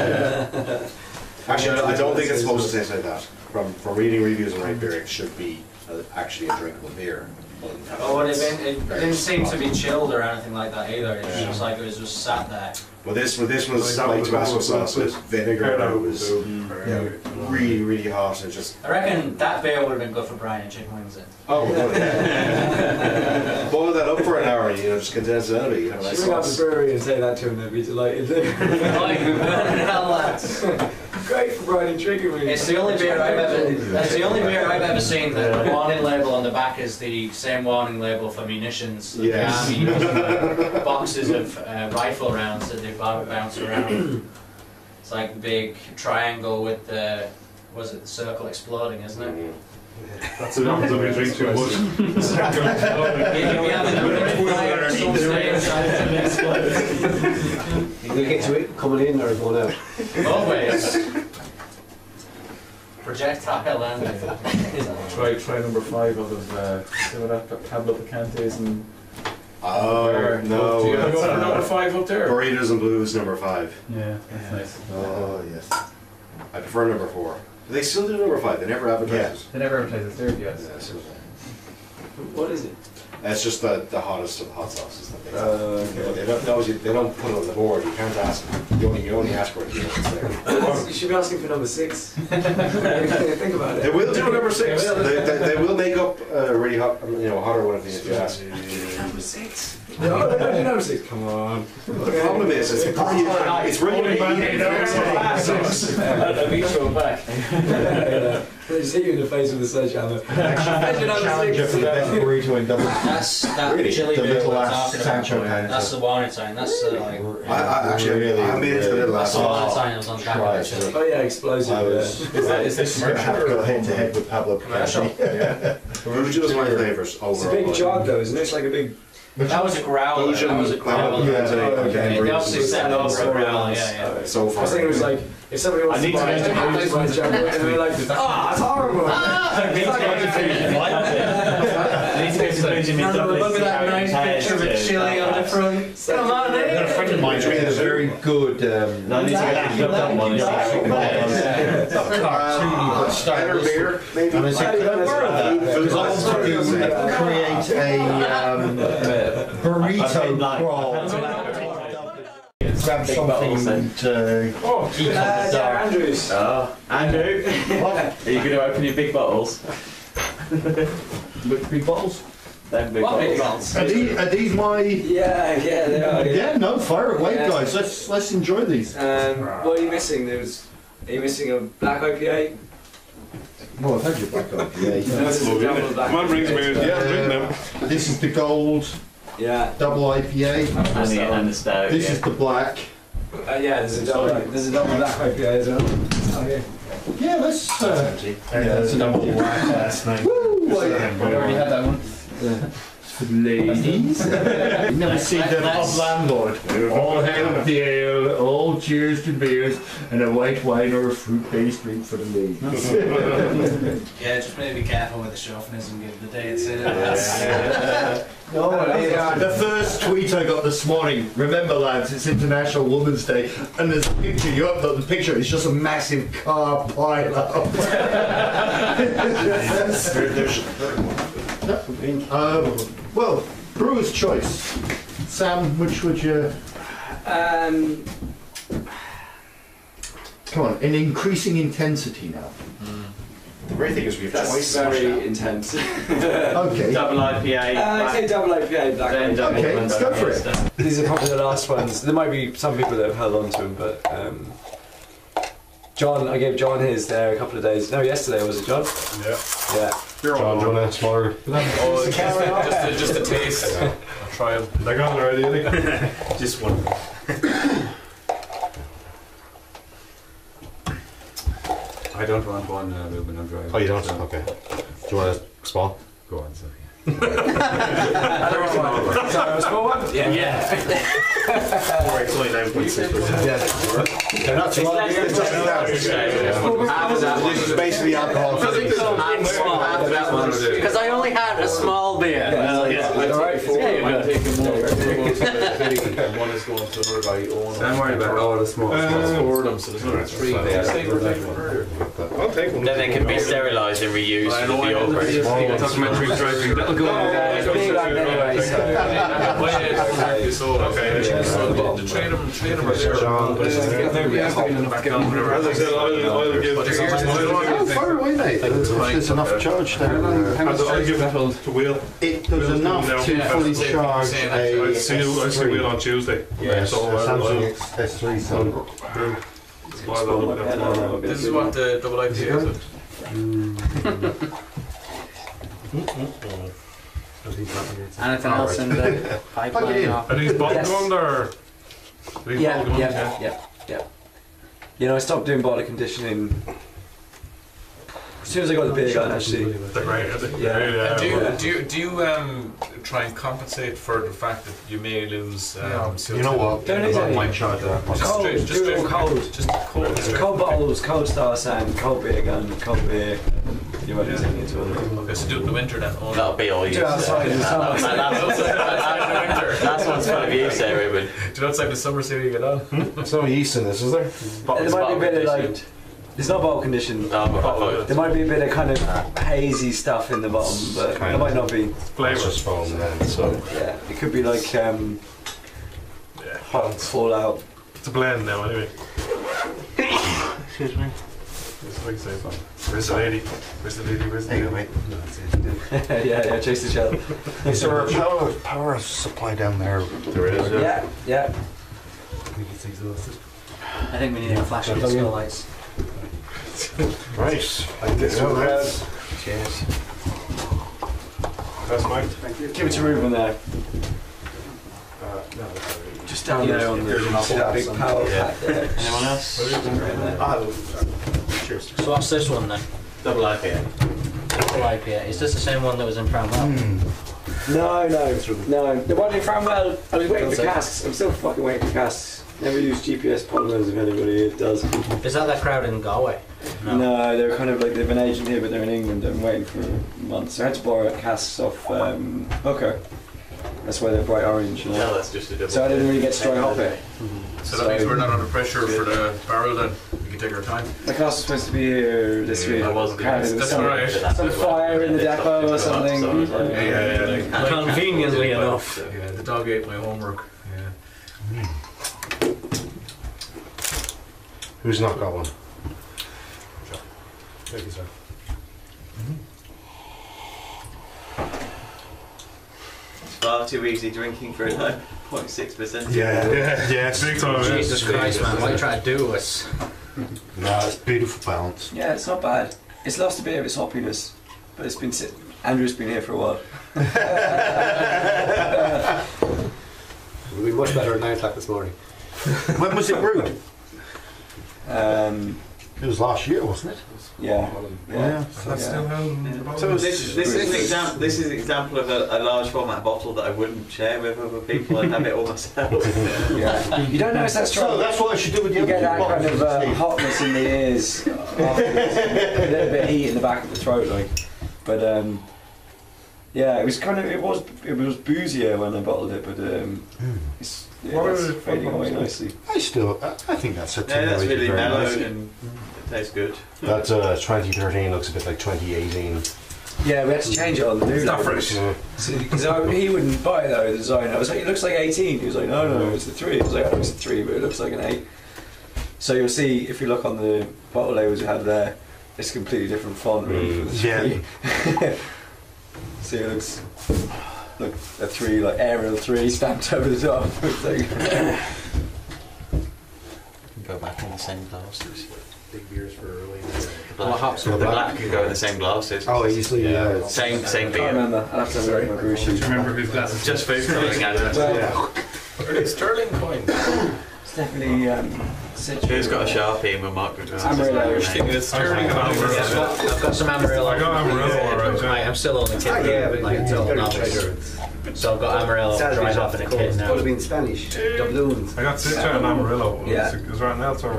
Actually, I I don't think it's supposed to taste like that. From from reading reviews and right beer, it should be a, actually a drinkable beer. Oh, well, it, been, it Very didn't seem to spotty. be chilled or anything like that either. It was Yeah. just like it was just sat there. Well, this well, this was Like, like that Tabasco was- sauce with vinegar. And it was Mm. yeah, really, really hot. And just I reckon that beer would have been good for Brian and chicken wings in. oh, well, yeah. Boil that up for an hour. You know, just condense it out a bit. You have a nice Should we go to the sauce. brewery and say that to him? They'd be delighted. Like, hell, lads. Great for Brian and chicken wings. It's the only beer I've ever. It's the only beer I've ever seen that the warning label on the back is the same warning label for munitions. That Yes. the army uses boxes of uh, rifle rounds that they bounce bounce around. It's like a big triangle with the. Was it the circle exploding? Isn't it? That's what happens when we drink too much. You'll be having a bit of fire at some stage. You gonna get to it coming in or going out? Always. Projectile landing. Try try number five out of uh, see what that tablet of Cantes and. Oh no! Do you have that's, uh, number five up there? Burritos and Blues number five. Yeah, that's nice. Oh yes. I prefer number four. They still do number five. They never advertise. They never advertise the third yet. Yeah, so What is it? it's just the, the hottest of the hot sauces that they have. Uh, But they don't, obviously, they don't put it on the board. You can't ask. You only, you only ask for it. You know it's there. You should be asking for number six. Think about it. They will do number six. They, they, they will make up a really hot, you know, hotter one if you ask. Number six. No, they don't do number six. Come on. The problem is, it's really, it's really Throw back. They just hit you in the face with a sledgehammer. Challenger for the best burrito in Dublin. That's that Really? chili The beer little we're ass talking Sancho about. can. That's the warning sign. That's the like. I, I actually, Really, I made it to the little That's last the one. warning sign that was on the back of Try the it. chili. Oh yeah, explosive. I was. Is that is this Gonna have to go head to head with Pablo Commercial. Picasso. Yeah. Belgium is my favourite It's a overall. big jog though, isn't it? It's like a big. That was a growler. That was a growler. Yeah, Yeah, okay. It obviously set over a growler. Yeah, yeah. So I far. was thinking it was like if somebody wants I need to to buy get it, into they those buy ones. Django, and they're like, ah, it's horrible. I need to get to Benjamin Douglas. Look at that nice picture of a chili on the front. Come on, I've got a friend of mine doing a very good. Um, No, I need to get to that one. cartoony but Cider beer, maybe. And I said, could I borrow that? Because I want to do, create a um, burrito crawl. Grab something to Oh, eat on the Uh, dark. yeah, Andrews. Oh, Andrew, are you going to open your big bottles? Big, big bottles. Them big What big bottles. bottles? Are these, are these my? Yeah, yeah, they are. Yeah. Yeah, no, fire away, Yeah. guys. Let's let's enjoy these. Um, what are you missing? There was. Are you missing a black I P A? Well, I've had your back up. Yeah. No, this is a double black Come on, brings I P A. beers. Yeah, drink them. Uh, this is the gold Yeah. double I P A. And the, and the stout. This yeah. is the black. Uh, yeah, there's a double. There's a double black I P A as well. Okay. Yeah, let's. Uh, Yeah, that's a double whack last night. woo! We already had that one. Ladies. Never seen the pub landlord. All hail to the ale, all cheers to beers, and a white wine or a fruit-based drink for the ladies. Yeah, just maybe be careful with the chauvinism given the day it's in. No, uh, the first tweet I got this morning, remember lads, it's International Women's Day, and there's a picture, you upload the picture, it's just a massive car pile up. um, well, brewer's choice. Sam, which would you... Um, Come on, in increasing intensity now. The great thing is we have that's choice. very intense. Okay. Double I P A. Uh, I'd say double I P A, black I P A. Okay, let's go for it. These are probably the last ones. There might be some people that have held on to them, but um, John, I gave John his there a couple of days. No, yesterday was it, John? Yeah. Yeah. John, do you want to smaller? Oh, just, just, a, just a taste. I'll try them. I got it already, I think. Just one. I don't want one uh, Reuben, I'm driving. Oh, you don't? Okay. Do you want a small? Go on, sorry. I don't want one. Sorry, a small one? Yeah. Yeah. It's only nine point six percent. Yeah. They're not too long. It's just This is basically alcohol. Because I only had a small beer. Well, yeah. Alright, four. Yeah, I'm you're good. taking more. And one is going to another guy. Owen. Don't worry about all the small. There's four of them, so there's another three. They stay for taking one earlier. I'll take take one. Then they can be sterilised and reused for the Beoir. Documentary driving. That'll go on. Big like anyway, so. Okay. The train them, train them are there. As I said, I'll, I'll give. How far away, mate? There's enough charge there. I'll give that to Will. It, there's enough to fully charge a I see you. I see Will on Tuesday. Yeah, so Samsung S three. So Brew. This is what the double I P A is. Anything else in the pipeline? Are these bottled ones or? Yeah, yeah, yeah, yeah. You know, I stopped doing bottle conditioning as soon as I got the beer gun, actually. They're great, aren't they? Yeah. Yeah. Do you, do you, do you um, try and compensate for the fact that you may lose um, C O two? you know what? Don't need any. Might charge that. Just Cold, straight, just do it all straight, cold. just cold. It's straight. cold bottles, cold star sand, cold beer gun, cold beer. You won't use any at all. Okay, so do it in the winter then. Oh, That'll be all you. Do it outside in the summer. That's what's full of use there, Reuben. Do you know it's like the summer see you get on? There's no yeast in this, is there? There might be a bit of like. It's not bottle conditioned. Oh, there might be a bit of kind of hazy stuff in the bottom, but there might not be. Flavours. foam then, so. Yeah, it could be like um, Yeah. hot fallout. It's a blend now, anyway. Excuse me. That's what I say. Where's the lady? Where's the lady? Where's the There you lady? go, mate. yeah, yeah, chase the shell. Is there a power, power supply down there? There is. Yeah, yeah. I think it's exhausted. I think we need a flash of skill lights. Right. I guess so, we'll guys. Cheers. That's Mike. Give it to Reuben there. Uh, no, that's all right. Just down there on the see that big power pack there. Anyone else? Ah, cheers. So what's this one then? Double I P A. Double I P A. Is this the same one that was in Cranwell? No, no, no. The one in Cranwell, I was waiting for casks. I'm still fucking waiting for casks. Never use G P S polymers if anybody does. Is that that crowd in Galway? No. no, they're kind of like, they've an agent here, but they're in England. I've been waiting for months. I had to borrow casks off um, Hooker. That's why they're bright orange. You know? No, that's just a double. So I didn't really get to dry hop it. Mm-hmm. So that means we're not under pressure for the barrel then. We can take our time. The class was supposed to be here this week. I wasn't. Apparently That's some, alright. some fire in the depot or something. Yeah, yeah, yeah. Like, Conveniently enough. Yeah, the dog ate my homework. Yeah. Who's not got one? Thank you, sir. It's far too easy drinking for a nine point six percent. Yeah, Yeah, yeah. big time. Jesus Christ, man! What are you trying to do with us? No, it's beautiful balance. Yeah, it's not bad. It's lost a bit of its hoppiness, but it's been sit- Andrew's been here for a while. It'll be much better at nine o'clock this morning. When was it brewed? Um, It was last year, wasn't it? yeah. Yeah. That's still how. So this, this is an example. This is an example of a, a large format bottle that I wouldn't share with other people and have it all myself. Yeah. You don't notice that strong. So that's what I should do with the You other get that two kind of bottles. uh, hotness in the ears, afterwards, a little bit of heat in the back of the throat, like. But um, yeah, it was kind of it was it was boozier when I bottled it, but um, it's, yeah, What it's are the fading away bottles? nicely. I still, I, I think that's a Yeah, that's really very mellow nice. and it tastes good. That uh, twenty thirteen looks a bit like twenty eighteen. Yeah, we had to change it on the new. Not fresh. Because he wouldn't buy it though, the designer. I was like, it looks like eighteen. He was like, no, no, it's a three. I was like, I know it's a three, but it looks like an eight. So you'll see, if you look on the bottle labels we have there, it's a completely different font really for the Yeah. three. See, it looks like a three, like Arial three stamped over the top. It's like- Go back in the same glasses. Big beers for early. The black, the black can go in the same glasses. Oh, easily, yeah. Same, same I can't beer. remember. I'll have to have a look at my brew sheet. Remember whose glasses? Just food colouring added. Well, Are they sterling coins? it's definitely um, Who's got a Sharpie in my market? Amarillo. It's sterling I've coins. got, I've got some Amarillo. I got Amarillo, alright. Right, I'm still only kidding. yeah, but like, you until got novice. So I've got Amarillo dry hopping a kit It's now. got to be in Spanish. Doubloons. I got Citra and Amarillo. Yeah. Is there anything else or?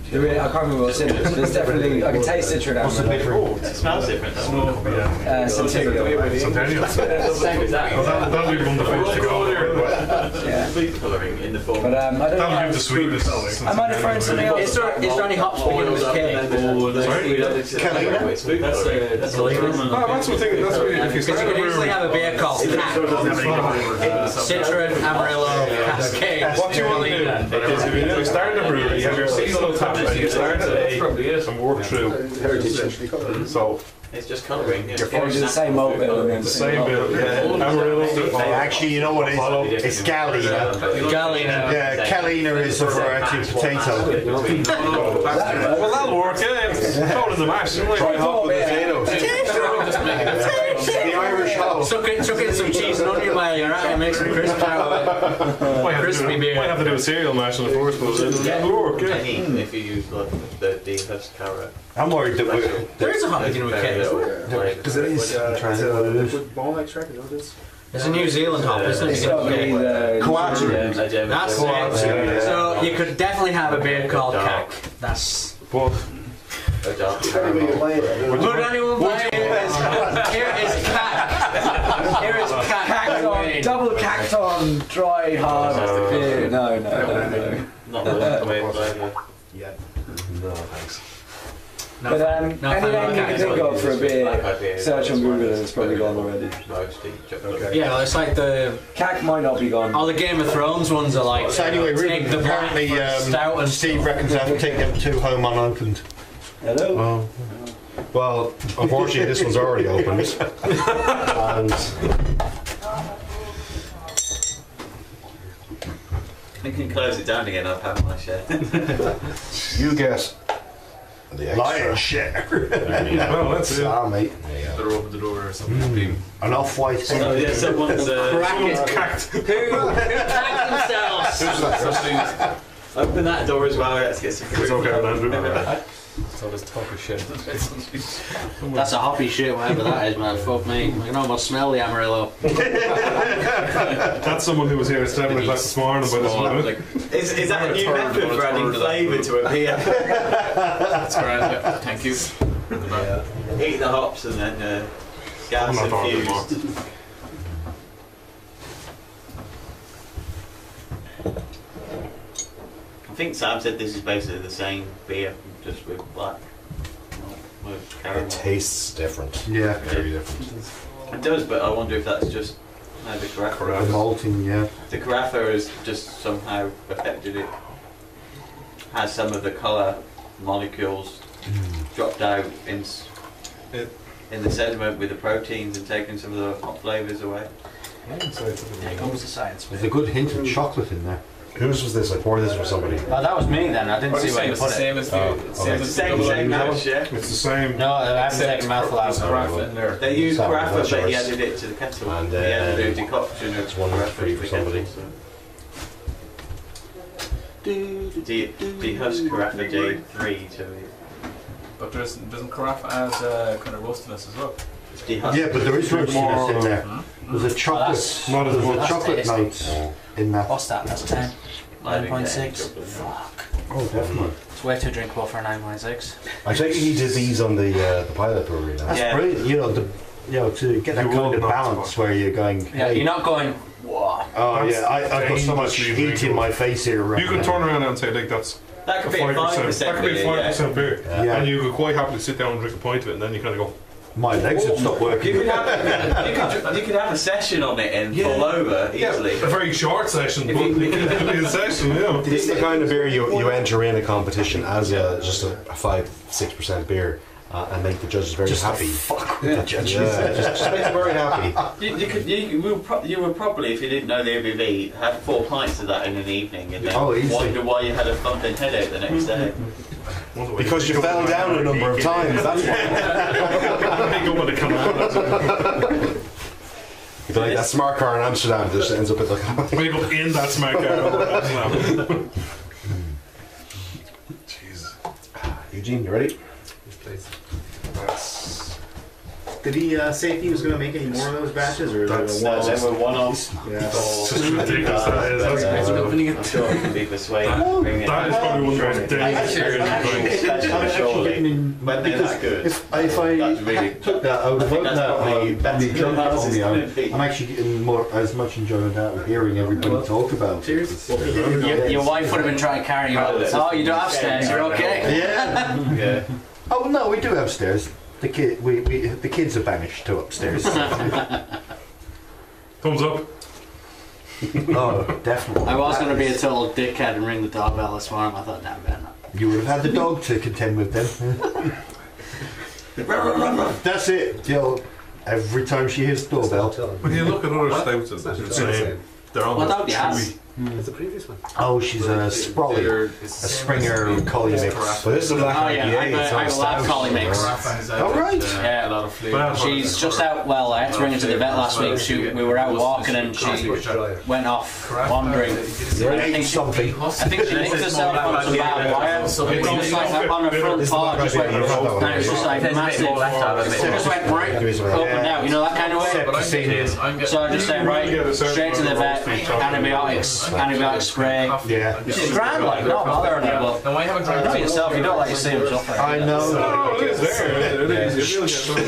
There really, I can't remember what's in it. There's definitely, I can taste citron. What's the difference? It smells different though. Uh, Centennial. Centennial. Same as that. That'll that'll be one of the first to go. Yeah. Food colouring in the form. But um, I don't That'll know. give the sweetness. I might have thrown something else. Is there, is there any hops beginning with K? Sorry? That's a that's a German. Oh, that's the thing. That's what if you Because start you a could easily brewery. have a beer called Cat. Citron, Amarillo, Cascade. What do you want to do? If you start a brewery, you have your seasonal tap, and you start today and work through. So It's just colouring. Yeah. You're following the same malt bill and then the same bill. Yeah, Amarillo. Actually, you know what it is? It's Galena. Galena. Yeah, Galena is a variety of potato. Well, that'll work, yeah. It's thrown in the mash. Try hot with potatoes. The Irish hop. Chuck in, chuck in some cheese and onion while you're at it and make some crisps out of it. Might have to Crispy do- beer. Might have to do a cereal mash in the first place. It'll work, yeah. If you use like the dehusked carrot. I'm worried that we're... There is a hot beginning with K. Because it is. I'm trying to think what it is. Bone extract, you know this? There's a New Zealand hop, isn't It's it? got to be the... Coagulum. That's it. So you could definitely have a beer called Cack. That's... But Would anyone buy it? Here is Cack. Here is Cack. Cacton, double cacton, dry, hard beer. No, no, no, no. Not the way flavour. Yeah. No, thanks. But um, no, any name you can think of for a beer, beer. search on Google and it's probably gone already. Okay. Yeah, well, it's like the... Cack might not be gone. All the Game of Thrones ones are like... So anyway, take Reuben, the black apparently for stout um, and Steve reckons I have to take them two home unopened. Hello? Oh. Well, unfortunately, this one's already opened. And I can close it down again, I've had my share. you get the extra. Lion's share. well, that's it. Ah, mate. Better open the door or something. An off-white. Oh yeah, someone's uh, Someone's cacked. who who cacked themselves? Open that door as well. Let's get some It's okay, Andrew. So this talk of shit. That's a hoppy shit, whatever that is, man. Fuck me. I can almost smell the Amarillo. That's someone who was here at seven o'clock this morning by this moment. Is, is that a new method for adding flavour to a beer? That's great. Yeah. Thank you. Eat the hops and then uh, gas I'm not infused. I think Sam said this is basically the same beer, just with black. With caramel. It tastes different. Yeah. Very different. It does, but I wonder if that's just how the carafa. The malting, yeah. The carafa has just somehow affected it. Has some of the colour molecules dropped out in s- in the sediment with the proteins and taken some of the hot flavours away. Here comes the science. There's a good hint of chocolate in there. Whose was this? I poured this for somebody. Oh, that was me then. I didn't see where you It's the put it. same as the Oh, same okay. as Same, the same double mash, yeah. It's the same. No, I haven't taken a mouthful out. carafa in there. They used Sam, carafa, that's but he yours. added it to the kettle. And, he added a uh, decoction of it's one carafa free to for the kettle, somebody. so. De- Dehusked carafa J three to it. But there's, doesn't carafa add uh, kind of roastiness as well? Dehusked. Yeah, but there is roastiness in there. Hmm? There's a chocolate, Not as there's a much. chocolate That's note in that. What's that? That's ten. nine point six. Fuck. Oh, definitely. It's way too drinkable for a nine point six. I think he did these on the uh, the pilot brewery now. That's Yeah. brilliant. You know, the, you know, to get that You kind will of not balance spot. where you're going. Yeah, hey, you're not going, whoa. Oh That's yeah, I, I've got so much dangerously heat in drinkable. my face here. Right You could now. turn around and say, like, that's That could a be a five That percent could be a beer, five yeah. percent beer. Yeah. And you could quite happily sit down and drink a pint of it, and then you kind of go, My legs would stop working. You could have, you could, you could have a session on it and Yeah. fall over easily. a very short session, but it could be a session, yeah. This is the kind of beer you, you enter in a competition as a, just a, a five, six percent beer uh, and make the judges very Just happy. fuck with Yeah, the judges. yeah, just, just make them very happy. You, you could, you, you, will pro- you would probably, if you didn't know the A B V, have four pints of that in an evening and then Oh, easily. wonder why you had a thumping headache the next day. Because you fell down a number of times, that's why. Pick up when they come out. You'd be like that smart car in Amsterdam that just ends up at the... Wake up in that smack car. Eugene, you ready? That's Did he uh, say if he was going to make any more of those batches, or That's, they were that's one-offs? they were one-offs. Yeah. So- It's just ridiculous, that is. That's Uh, crazy. opening it. I'm sure it can be persuaded. That Bring it. is probably one of the most dangerous I'm experiences. actually getting in, When they're because that good. if, if I That's really- took that, I would I think vote that's that probably on better the than drunk ours is only. gonna I'm, be. I'm actually getting more as much enjoyment out of hearing everybody talk about it. Cheers. Your, your wife would have been trying to carry you out. Oh, you don't have stairs, you're okay. Yeah. Yeah. Oh no, we do have stairs. The kid, we, we the kids are banished to upstairs. Thumbs up. Oh, definitely. I was going to be a total dickhead and ring the doorbell this morning. I thought, damn, better not. You would have had the dog to contend with then. That's it. You know, every time she hears the doorbell. When you look at other stouts, it's the same. They're What almost dog do you have? chewy. It's the previous one. Oh, she's a Sprawley, a Springer Collie mix. Well, this is a black Oh I P A. yeah, I have a, I have a lab collie mix. Oh right. Yeah, a lot of flavour. She's just out. Well, I had to bring her to the vet last week. She, we were out walking and she went off wandering. You're I think she, something. I think she nicked herself on some bad wire. It was like on her front paw, just went. And it was just like massive. It just went right opened out. You know that kind of way. So I just said right, straight to the vet. Antibiotics, antibiotic spray. Yeah. She's grand, like not bothering her, but No, I haven't you tried know that. yourself. You don't like to see them suffering. I know. Oh, it is there. It is. You really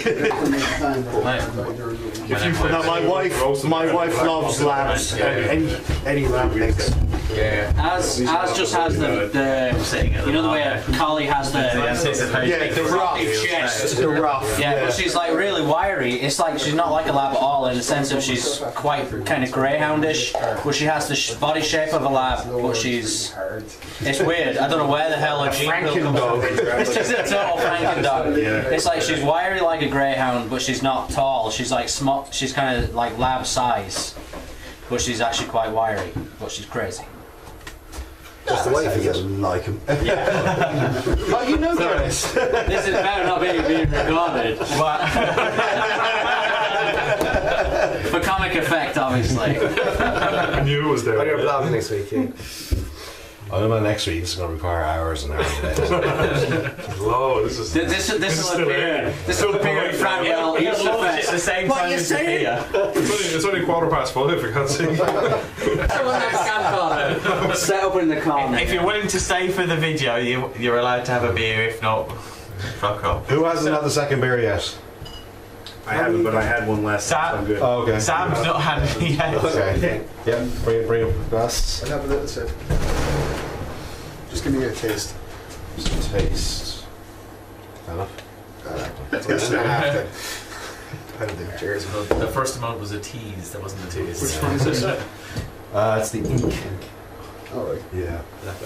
get them. No, my wife, my wife loves labs. Any any lab mix. Yeah. As as just has the, the you know the way a collie has the Yeah, the rough. chest. The rough. Yeah, but she's like really wiry. It's like she's not like a lab at all in the sense of she's quite kind of greyhoundish, but she has the sh body shape of a lab, but she's it's weird. I don't know where the hell her gene pool comes from. It's just a total Franken dog. It's like she's wiry like a greyhound, but she's not tall. She's like small. She's kind of like lab size, but she's actually quite wiry. But she's crazy. Just the way you like him. Oh, you know Dennis. This is better not being being recorded. For comic effect, obviously. I knew it was there. On your blog next week, yeah. I know my next week is going to require hours and hours and hours. Whoa, this is. This this, this will still appear. there. This will appear in Franwell Easter Fest. the same What time you as the saying? beer. It's only, it's only quarter past five, for God's sake. Someone has camcorder set up in the corner. If you're willing to stay for the video, you, you're allowed to have a beer. If not, fuck off. Who hasn't had the second beer yet? I haven't, but I had one last time, so I'm good. Oh, okay. Sam's not had any yet. Okay. Yep. Bring it. Bring up glass. I'll have a little sip. Just give me a taste. Just taste. Enough. That's what I have to. I don't think cheers. The first amount was a tease, that wasn't a tease. Which one is this? Uh, it's the ink. Oh, right. Yeah.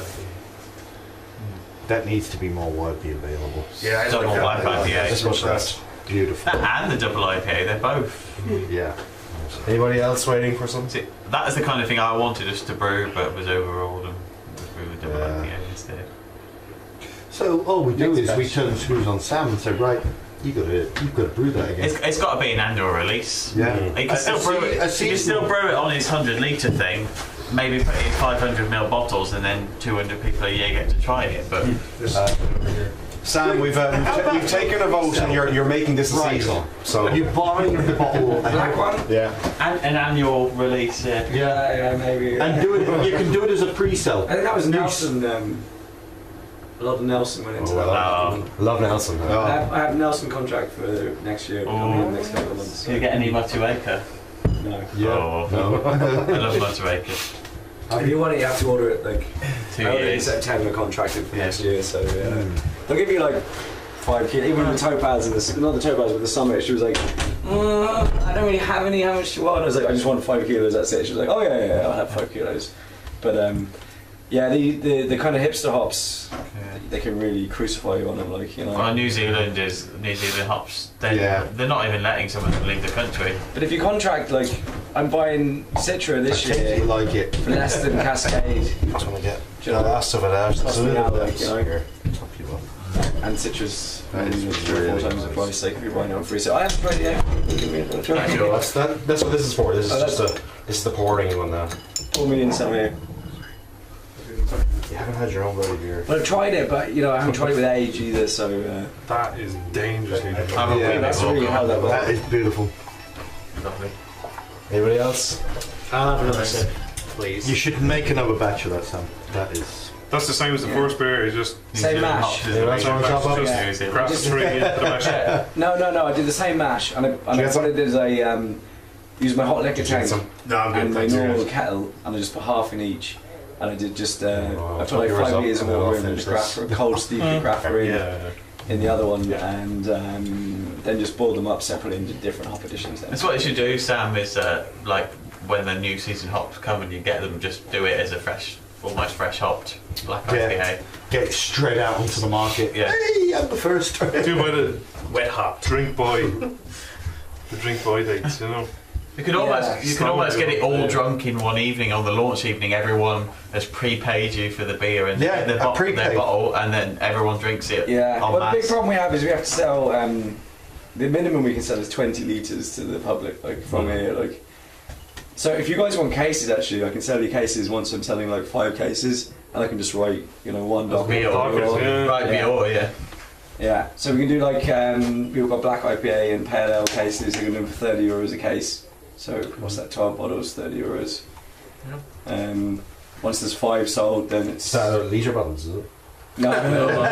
That needs to be more widely available. Yeah, I Double like black that. I P A. This much that's beautiful. That and the double I P A, they're both. Yeah. Anybody else waiting for something? See, that is the kind of thing I wanted us to brew, but was overruled and we brewed double Yeah. I P A instead. So all we do is we turn the screws on Sam and say, right, you got to, you've got to brew that again. It's, it's got to be an annual release. Yeah. You can I- still I brew see- it. I You see- can still brew it on his hundred litre thing. Maybe put it in five hundred mil bottles, and then two hundred people a year get to try it. But Uh, Sam, we've um, t- we've taken a vote, and you're you're making this a Right. season. So you buying the bottle? Black one? Yeah. and an annual release. Yeah. Yeah, yeah, maybe. And do it. You can do it as a pre-sell. I think that was Nelson. Um, a lot of Nelson went into Oh, that. well, love Nelson. I, Oh. have, I have Nelson contract for next year. Coming in the next couple of months. Do you get any Matueka? No. Yeah. Oh, No. I love Matueka. If you want it, you have to order it like Two early in years. September contracted for Yeah. next year. So yeah, they'll give you like five kilos. Even the Topaz and the not the Topaz, but the Summit. She was like, mm, I don't really have any. How much do you want? I was like, I just want five kilos. That's it. She was like, oh yeah, yeah, yeah I'll have five kilos. But um, yeah, the, the the kind of hipster hops, Yeah. they can really crucify you on them. Like you know. Well, New Zealand is New Zealand hops. They Yeah. they're not even letting someone leave the country. But if you contract, like I'm buying Citra this I year you like it. for less than Cascade. Just want to get Do you know? the last of it out. Cost me out, like, you know. Here, top you up. And Citra's That is um, three or really four times the nice. price. Like if you're buying it on free sale, I have tried it. Yeah, give me a try. That's, that, that's what this is for. This is Oh, just a. This is the pouring one now. Four million somewhere. You have haven't had your own bloody beer. Well, I've tried it, but you know, I haven't tried it with age either, so. Uh, that is dangerously difficult. Yeah, yeah, that's really how that works. That is beautiful. Lovely. Anybody else? I'll have another sip, please. You should make another batch of that, Sam. That is. That's the same as the Yeah. first beer. It's just Same mash. Yeah, that's same on mash, top of just Yeah. craft Just- straight into the mash. Yeah. No, no, no. I did the same mash, and I, and I, get what some? I did is I um, used my hot liquor tank some? No, I'm good. and my Thanks, normal guys. kettle, and I just put half in each. And I did just, uh, Oh, I I'll put like top yours five up litres of and then water I'll in, and finish just this. graph, cold steeped grapher in, Yeah. in the other one, and um, then just boiled them up separately into different hop additions. Then. That's what you should do, Sam, is uh, like when the new season hops come and you get them, just do it as a fresh, almost fresh hopped black I P A. Yeah. Get it straight out onto the market. Yeah. Hey, I'm the first. Do by the wet hop drink boy. The drink boy dates, you know. You could almost, Yeah. you could almost get it all Yeah. drunk in one evening on the launch evening. Everyone has prepaid you for the beer and Yeah, their, a bottle, their prepaid. bottle, and then everyone drinks it. Yeah, en well, the masse. big problem we have is we have to sell. Um, the minimum we can sell is twenty litres to the public, like from Mm. here. Like, so if you guys want cases, actually, I can sell you cases once I'm selling like five cases, and I can just write, you know, one doc. Beoir, Pockets, yeah. Right, Yeah. Beoir, yeah. Yeah, so we can do like um, we've got black I P A and pale ale cases. We can do them for thirty euros a case. So what's that? Twelve bottles, thirty euros. Um, once there's five sold, then it's Is that litre bottles, is it? no, no, no.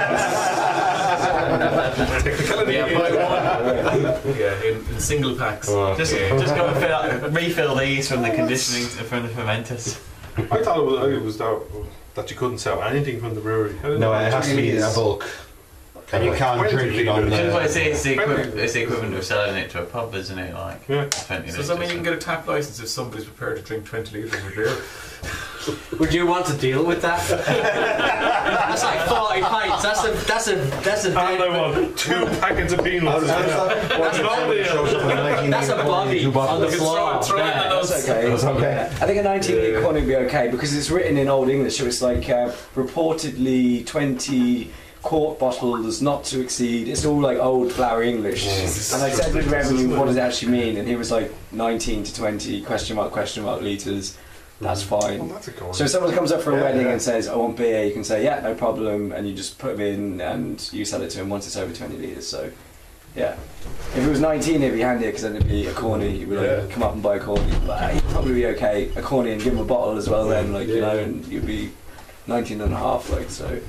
Technicality. Yeah, buy one. Yeah, in, in single packs. Oh. Just, just go and fill out, refill these from the conditioning, from the fermenters. I thought it was, it was that, that you couldn't sell anything from the brewery. How did No, that it has to be It a is. bulk. And you can't Twenty drink it on litres. Well, it's, the. it's, the equivalent, it's the equivalent of selling it to a pub, isn't it? Like, Yeah. twenty So does that mean you can litres. get a tap license if somebody's prepared to drink twenty litres of beer? Would you want to deal with that? That's like forty pints. That's a that's a that's a And I dead, want two packets of peanuts. That's that's a body on the floor. throw it in the there. nose. That's okay. That's okay. I think a nineteen litre corn would be okay because it's written in Old English, so it's like uh, reportedly twenty quart bottles not to exceed. It's all like old flowery English. And I said to Revenue, what does it actually mean? And he was like nineteen to twenty question mark question mark litres. That's fine. Well, that's a corn. So if someone comes up for a Yeah, wedding yeah. and says, I want beer, you can say, yeah, no problem, and you just put them in and you sell it to him once it's over twenty litres. So, yeah. If it was nineteen, it'd be handier because then it'd be a corny. You would like, Yeah. come up and buy a corny. But uh, you'd probably be okay, a corny, and give him a bottle as well then, like, you know, and you'd be nineteen and a half, like, so.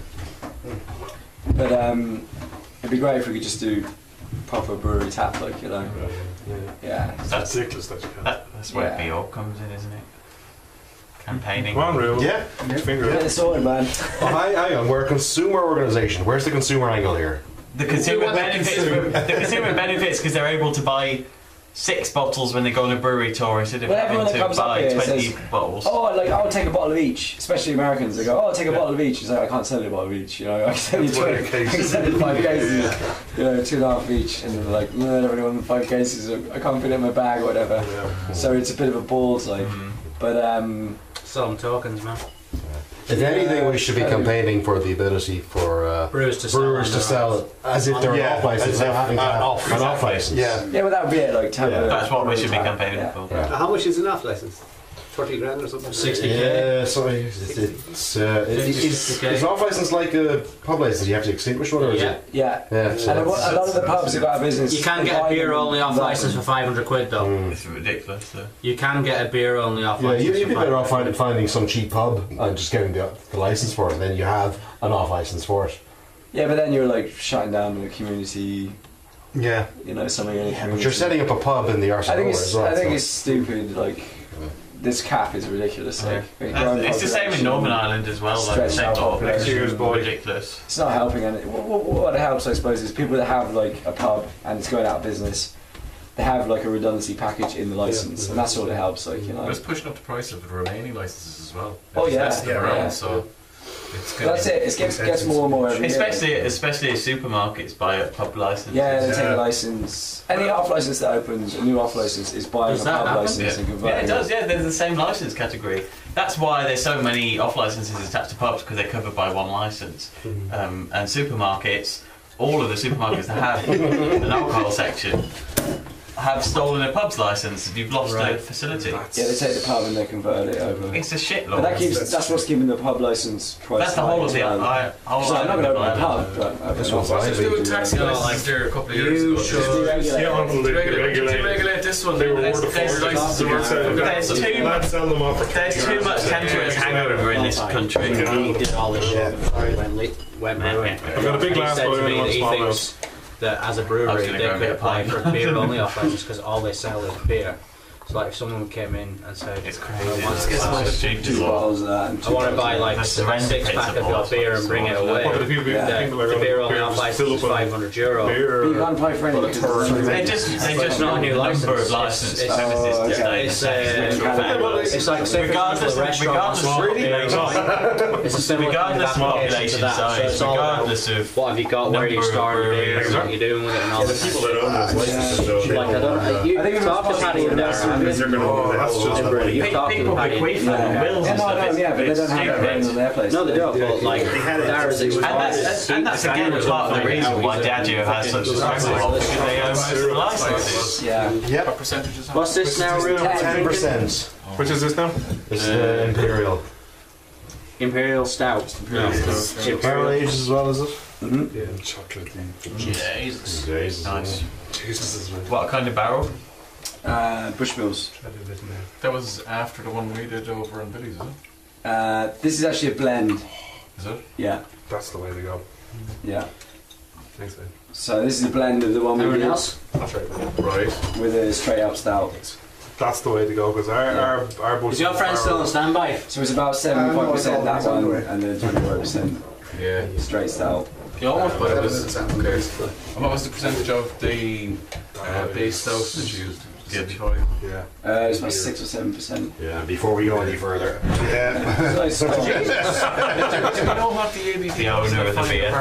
But um, it'd be great if we could just do proper brewery tap, like, you know. Yeah. That's ridiculous that you can. That, that's where Yeah. Beoir comes in, isn't it? Campaigning. Come on, Reuben. Yeah. Finger Get it. it sorted, man. Oh, hang, hang on, we're a consumer organisation. Where's the consumer angle here? The consumer benefits. The consumer benefits because they're able to buy six bottles when they go on a brewery tour instead of Well, everyone having that to comes up buy here twenty says, bottles. Oh, like I'll take a bottle of each. Especially Americans, they go, "Oh, I'll take a bottle of each." It's like I can't sell you a bottle of each. You know, I can sell you That's two. why I the can cases. sell you five cases. You know, two and a half each, and they're like, "No, I don't really want five cases. I can't fit it in my bag or whatever." Yeah. So it's a bit of a balls, like. Mm. But um, Some tokens, man. If anything, we should be campaigning for the ability for uh, Brewers to sell. brewers to sell it as if they're Yeah, off license, as if- not having to uh, have off. an off license. Yeah. yeah, well, that would be it. Like, to have Yeah. a That's what we should be tap. campaigning Yeah. for. Yeah. How much is an off license? thirty grand or something? sixty K. Yeah, sorry. It's, it's, uh, fifty, is, sixty K. is off license like a pub license? You have to extinguish one, or is Yeah. it? Yeah. Yeah. So And a, that's- a lot of the pubs have got a business. You can they get buy a beer them only off and license for five hundred quid though. Mm. It's ridiculous. So. You can get a beer only off Yeah, license. you, you'd be for better off five finding, hundred finding some cheap pub and just getting the, the license for it, and then you have an off license for it. Yeah, but then you're like shutting down the community. Yeah. You know, something in the But community. you're setting up a pub in the I arsenal think as it's. well. I think so- it's stupid. Like, this cap is ridiculous. Like, That's- growing it's the same in population, Northern Ireland as well. Like, stretching same out law. population. Next year's boy. Ridiculous. It's not helping, and what, what, what helps, I suppose, is people that have like a pub and it's going out of business. They have like a redundancy package in the license, and that's all that helps. Like, you know. But it's pushing up the price of the remaining licenses as well. Oh, It's yeah. less than Yeah, around, yeah. so it's But that's it. It gets, gets more and more every Especially, year. especially as supermarkets buy a pub license. Yeah, they take a license. Any off license that opens, a new off license is buying Does a that pub happen? license Yeah. and converting. Yeah, it does. Yeah, they're the same license category. That's why there's so many off licenses attached to pubs because they're covered by one license. Um, and supermarkets, all of the supermarkets that have an alcohol section have stolen a pub's license if you've lost a facility. Yeah, they take the pub and they convert it over. It's a shit law. But that keeps, that's what's keeping the pub license price. That's the whole of the well. I, whole So I'm not going to open a island. pub, but I That's what I do a taxi license there a couple of years You ago. should Yeah, on the Regulate, regulate. regulate this one. They were There's- worth a there's fortune. licenses There's worth- There's too much. Sell them off for There's too much cancerous hangover in this country. He did all this shit before he went, li- went brewing. I've got a big And he glass said for to me anyone that he small thinks that as a I brewery was they gonna go could get a apply pint. for beer only off license because all they sell is beer. So like if someone came in and said, It's I crazy. want, It's to buy, stupid two law. bottles of that. And I two want to bottles buy of like That's the a rent six pays pack the of your boss. beer and bring it away. But the people, Yeah. people are The going beer to only off license is five hundred euro. that. You can't apply for any because it's They just, they But just it's not a new the number license. of license It's- premises oh, to okay. stay It's, the uh, same. It's like say for Regardless, example, a restaurant. regardless, really, It's a similar kind of regardless of application to population that. So size, it's all about regardless of what have you got, where you number of started, breweries. what you're doing with it, and all The this. people that own those licenses, though, Like I don't know. You, I think it was talk to Paddy in there. possible they're going to that's just Everybody, the you talk to People Paddy. bequeath Yeah. them wills Yeah, and no, stuff. no, It's- yeah, but they it's don't have that stupid. in their place. No, they don't. But like, They had it. there is And that's, and that's again part of the reason why Diageo has such a struggle because they own most of the licenses. Yeah. Yep. What percentages? What's this now, Reuben? Ten percent. Which is this now? This is the Imperial. Imperial Stout. Barrel aged as well, is it? Mm-hmm. Yeah, chocolate. Jesus. Jesus. Nice. Jesus. What kind of barrel? Uh, Bushmills. That was after the one we did over in Billy's, is it? Uh, this is actually a blend. Is it? Yeah. That's the way to go. Yeah. Thanks, man. So this is a blend of the one we Anyone did else? That's right. Right. with a straight up stout. That's the way to go because our, Yeah. our, our Bush Is your friend still on standby? So it's about seventy-five percent that one and then twenty-five percent Yeah. straight stout. You almost, but it was okay. And what was the percentage of the uh, base stout that you used? Good. Yeah. Uh, it's about six or seven percent. Yeah, before we go any further. Yeah. Do we know what the A B V The owner of the beer.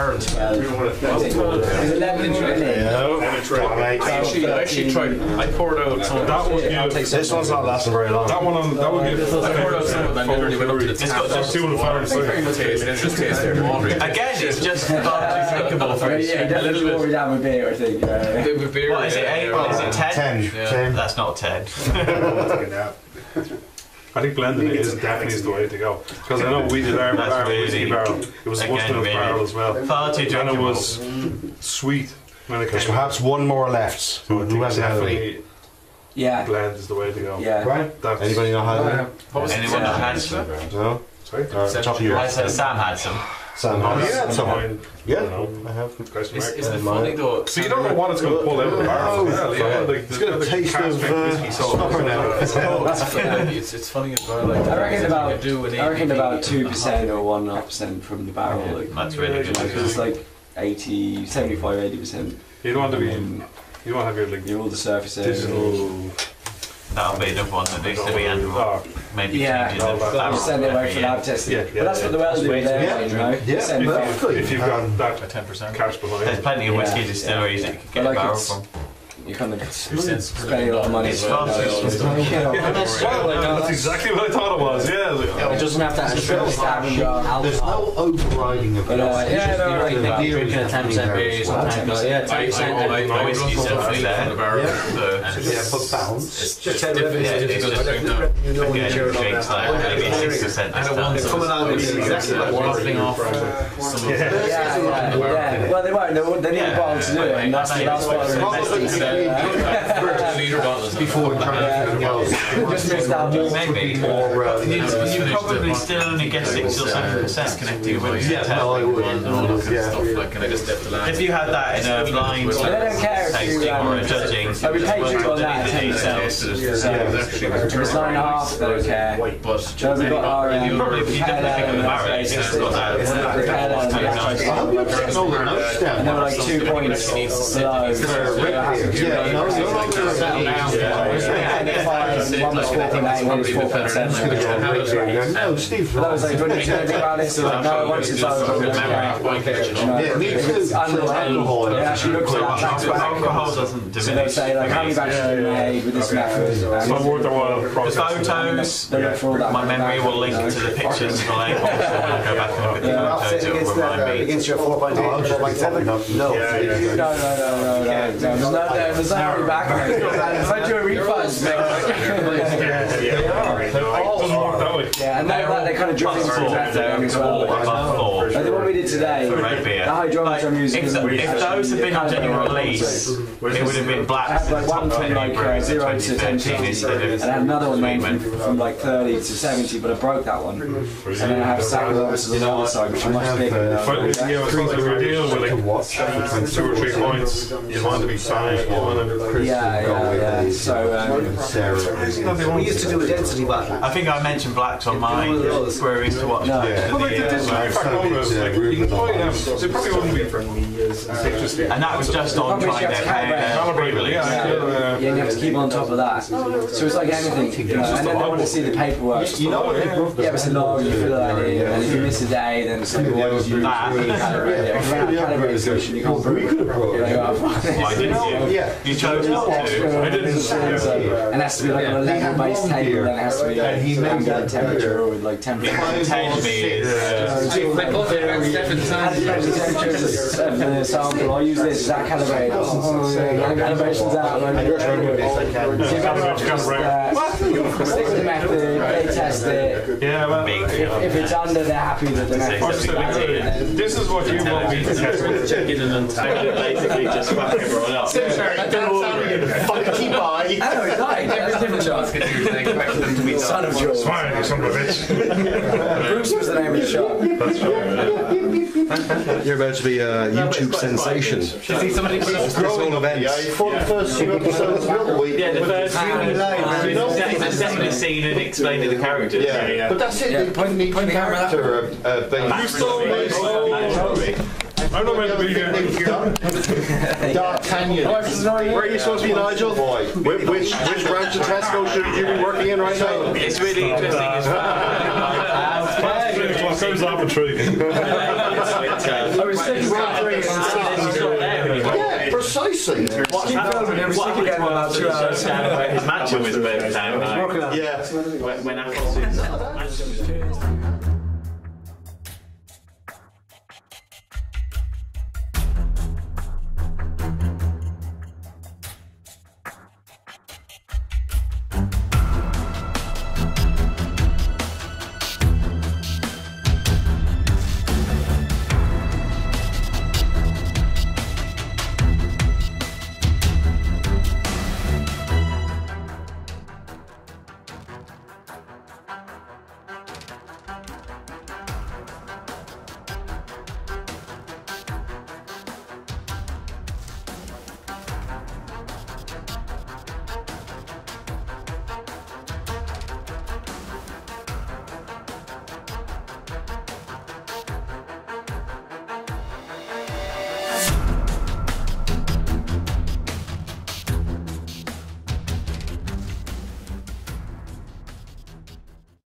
There's eleven in it. I actually, I actually tried. I poured out some. That would I'll give, take some. This one's not lasting very long. that one on, that would give I poured out some of them. Literally went up to the It's tap. got just two and five It's very much taste. It just tastes like water. Again, it's just about drinkable for Yeah, a definitely little pour bit. it down with beer, I think. Uh, Bit with beer. What is it? yeah, Eight? yeah. Is it ten? Ten. Yeah. Ten. That's not ten. I think blending it is definitely is the way to go because I know we did our, That's our whiskey really- barrel. It was a again, Bushmills really barrel as well, Far too and it drinkable. was sweet when it There's came. perhaps one more left. So I Who think hasn't had it? definitely yeah. blend is the way to go. Yeah. Right? That's, Anybody know how to What was Anyone that had some? No? Sorry. Uh, top of your I said Sam had some. Sam. Oh, has yeah, some. mine. Yeah, No. I have. Question Is, mark. isn't it Mine. funny though? So you don't know what it's going to pull out of the barrel. No. Yeah, like, It's got a taste of uh, summer now. It's, it's funny as well. Like, I reckon about you do an I reckon A B V about two percent or one and a half percent from the barrel. Like, That's really good. because it's like eighty, seventy-five, eighty percent. You don't want to be. You don't want to have your like You're all the surface area. digital. That'll be another one that needs to be handled. Oh, Maybe Yeah, changing the I'll barrel send it away every for year. lab testing. Yeah, But yeah, that's what the wells do there, Yeah. you know. Yeah, Send but back. that's good. if you've got that ten percent. cash behind. There's plenty of whiskey Yeah, distilleries that you can get But a like barrel it's- from. You kind of spending a lot of money. It's for fast. it. That's exactly what I thought it was. Yeah. Like, It doesn't have that strong stabbing jar. There's no overriding of But, uh, this. yeah, It's no, just I the think beer drinking a is ten percent beer is well. sometimes like, yeah, I, ten percent. I, I, I whiskey's definitely from the barrel. Yeah. The- And Yeah, it's- but balance. It's just difficult. Yeah, it's difficult to drink now. Again, drinks like maybe six percent this time. It's coming out. It's exactly like bottling off some of Yeah, yeah, yeah. Well, they won't. They, won't- they need a bottle to do it, and that's the last one they're investing. So, liter bottles Before we try anything else. uh, just missed out more. Maybe. More, uh, You, you probably still only get six or seven percent connecting with Yeah, no, I would. and all that kind Yeah. of stuff. Like, can I just dip the line? If you had that in a blind They don't care if you, tasting or um, a judging, I'll be paid you on that at ten percent. If it's nine and a half, they don't care. But So we've got our um, you probably if you didn't pick up the barrel, it's just got that. It's got that, kind of nice. I hope you're taking all the notes and down. they were like two points below. Yeah, no, you're not going to settle One was four point eight, one was four point seven. No, Steve. But that was like, do you want to think about this? So like, no, once it's over, we'll Yeah, me too. It's under Alcohol in it it. actually looks at that back to back. Alcohol doesn't So they diminish. say like, how many batches have been made with this method? it's not worth the while. The process. photos, They look for all that. my memory will link to the pictures for later. I'll go back and look at the photos, it will remind me. Against your four point eight, four point seven. No. Yeah, yeah. No, no, no, no, no, no. There's no, there's no hurry back. If I do a refund, Yeah, yeah. Doesn't work that way. yeah, and then like, they kind of drop into the traffic as well. Like the one we did today, the hydraulics I'm using. If, if those had been on genuine release, it would have been black. I had like one from like uh, zero to ten shillings, and I had another one then from, from like thirty to seventy, but I broke that one. And then I have a sack of those to the other side, which are much bigger. But, yeah, it's like we're dealing with like two or three points. You want to be fine. You want to. Yeah, yeah, yeah. So um, We used to do a density battle. I think I mentioned blacks on mine where we used to watch. No. But like the density back home is like you can buy them. They probably wouldn't be for me. And that was just on trying to calibrate it. yeah, you have to keep on top of that. So it's like anything, you know, and then they want to see the paperwork. You know what? Yeah, it's a log, you fill that in, and if you miss a day, then it's like, what did you recalibrate it? If you don't calibrate a solution, you can't brew. You're like, oh, fuck. Why didn't you? Yeah. You chose not to. I didn't. And it has to be like on a level-based table, then it has to be like ambient temperature or like temperature. Ten meters. The sample, I use this, is that calibrated? Oh, yeah, calibration's out. And you're trying to do this, I can. Stick with the method, they test it. Yeah, well, if, if it's under, they're happy that the method's valid. this is what you want me to test with. Check in and untangle, basically just fuck everyone up. Funky boy. I know, it's not. Every different shot. Son of George. Smile, you son of a bitch. Bruce was the name of the shop. That's right. You're about to be a YouTube sensation. See somebody put up This whole event. Yeah, for the first few episodes of Little Week. Yeah, the first few minutes. Setting the scene and explaining the characters. Yeah, yeah. But that's it. Yeah, They put each point the camera character a, a base. You stole me. I'm not meant to be here. D'Artagnan. Where are you supposed to be, Nigel? Which, which, which branch of Tesco should you be working in right now? It's really interesting as well. What comes off a tree? I was thinking about doing it Yeah, precisely. What happened? What happened about two hours? His match was a bit down. Yeah. When Apple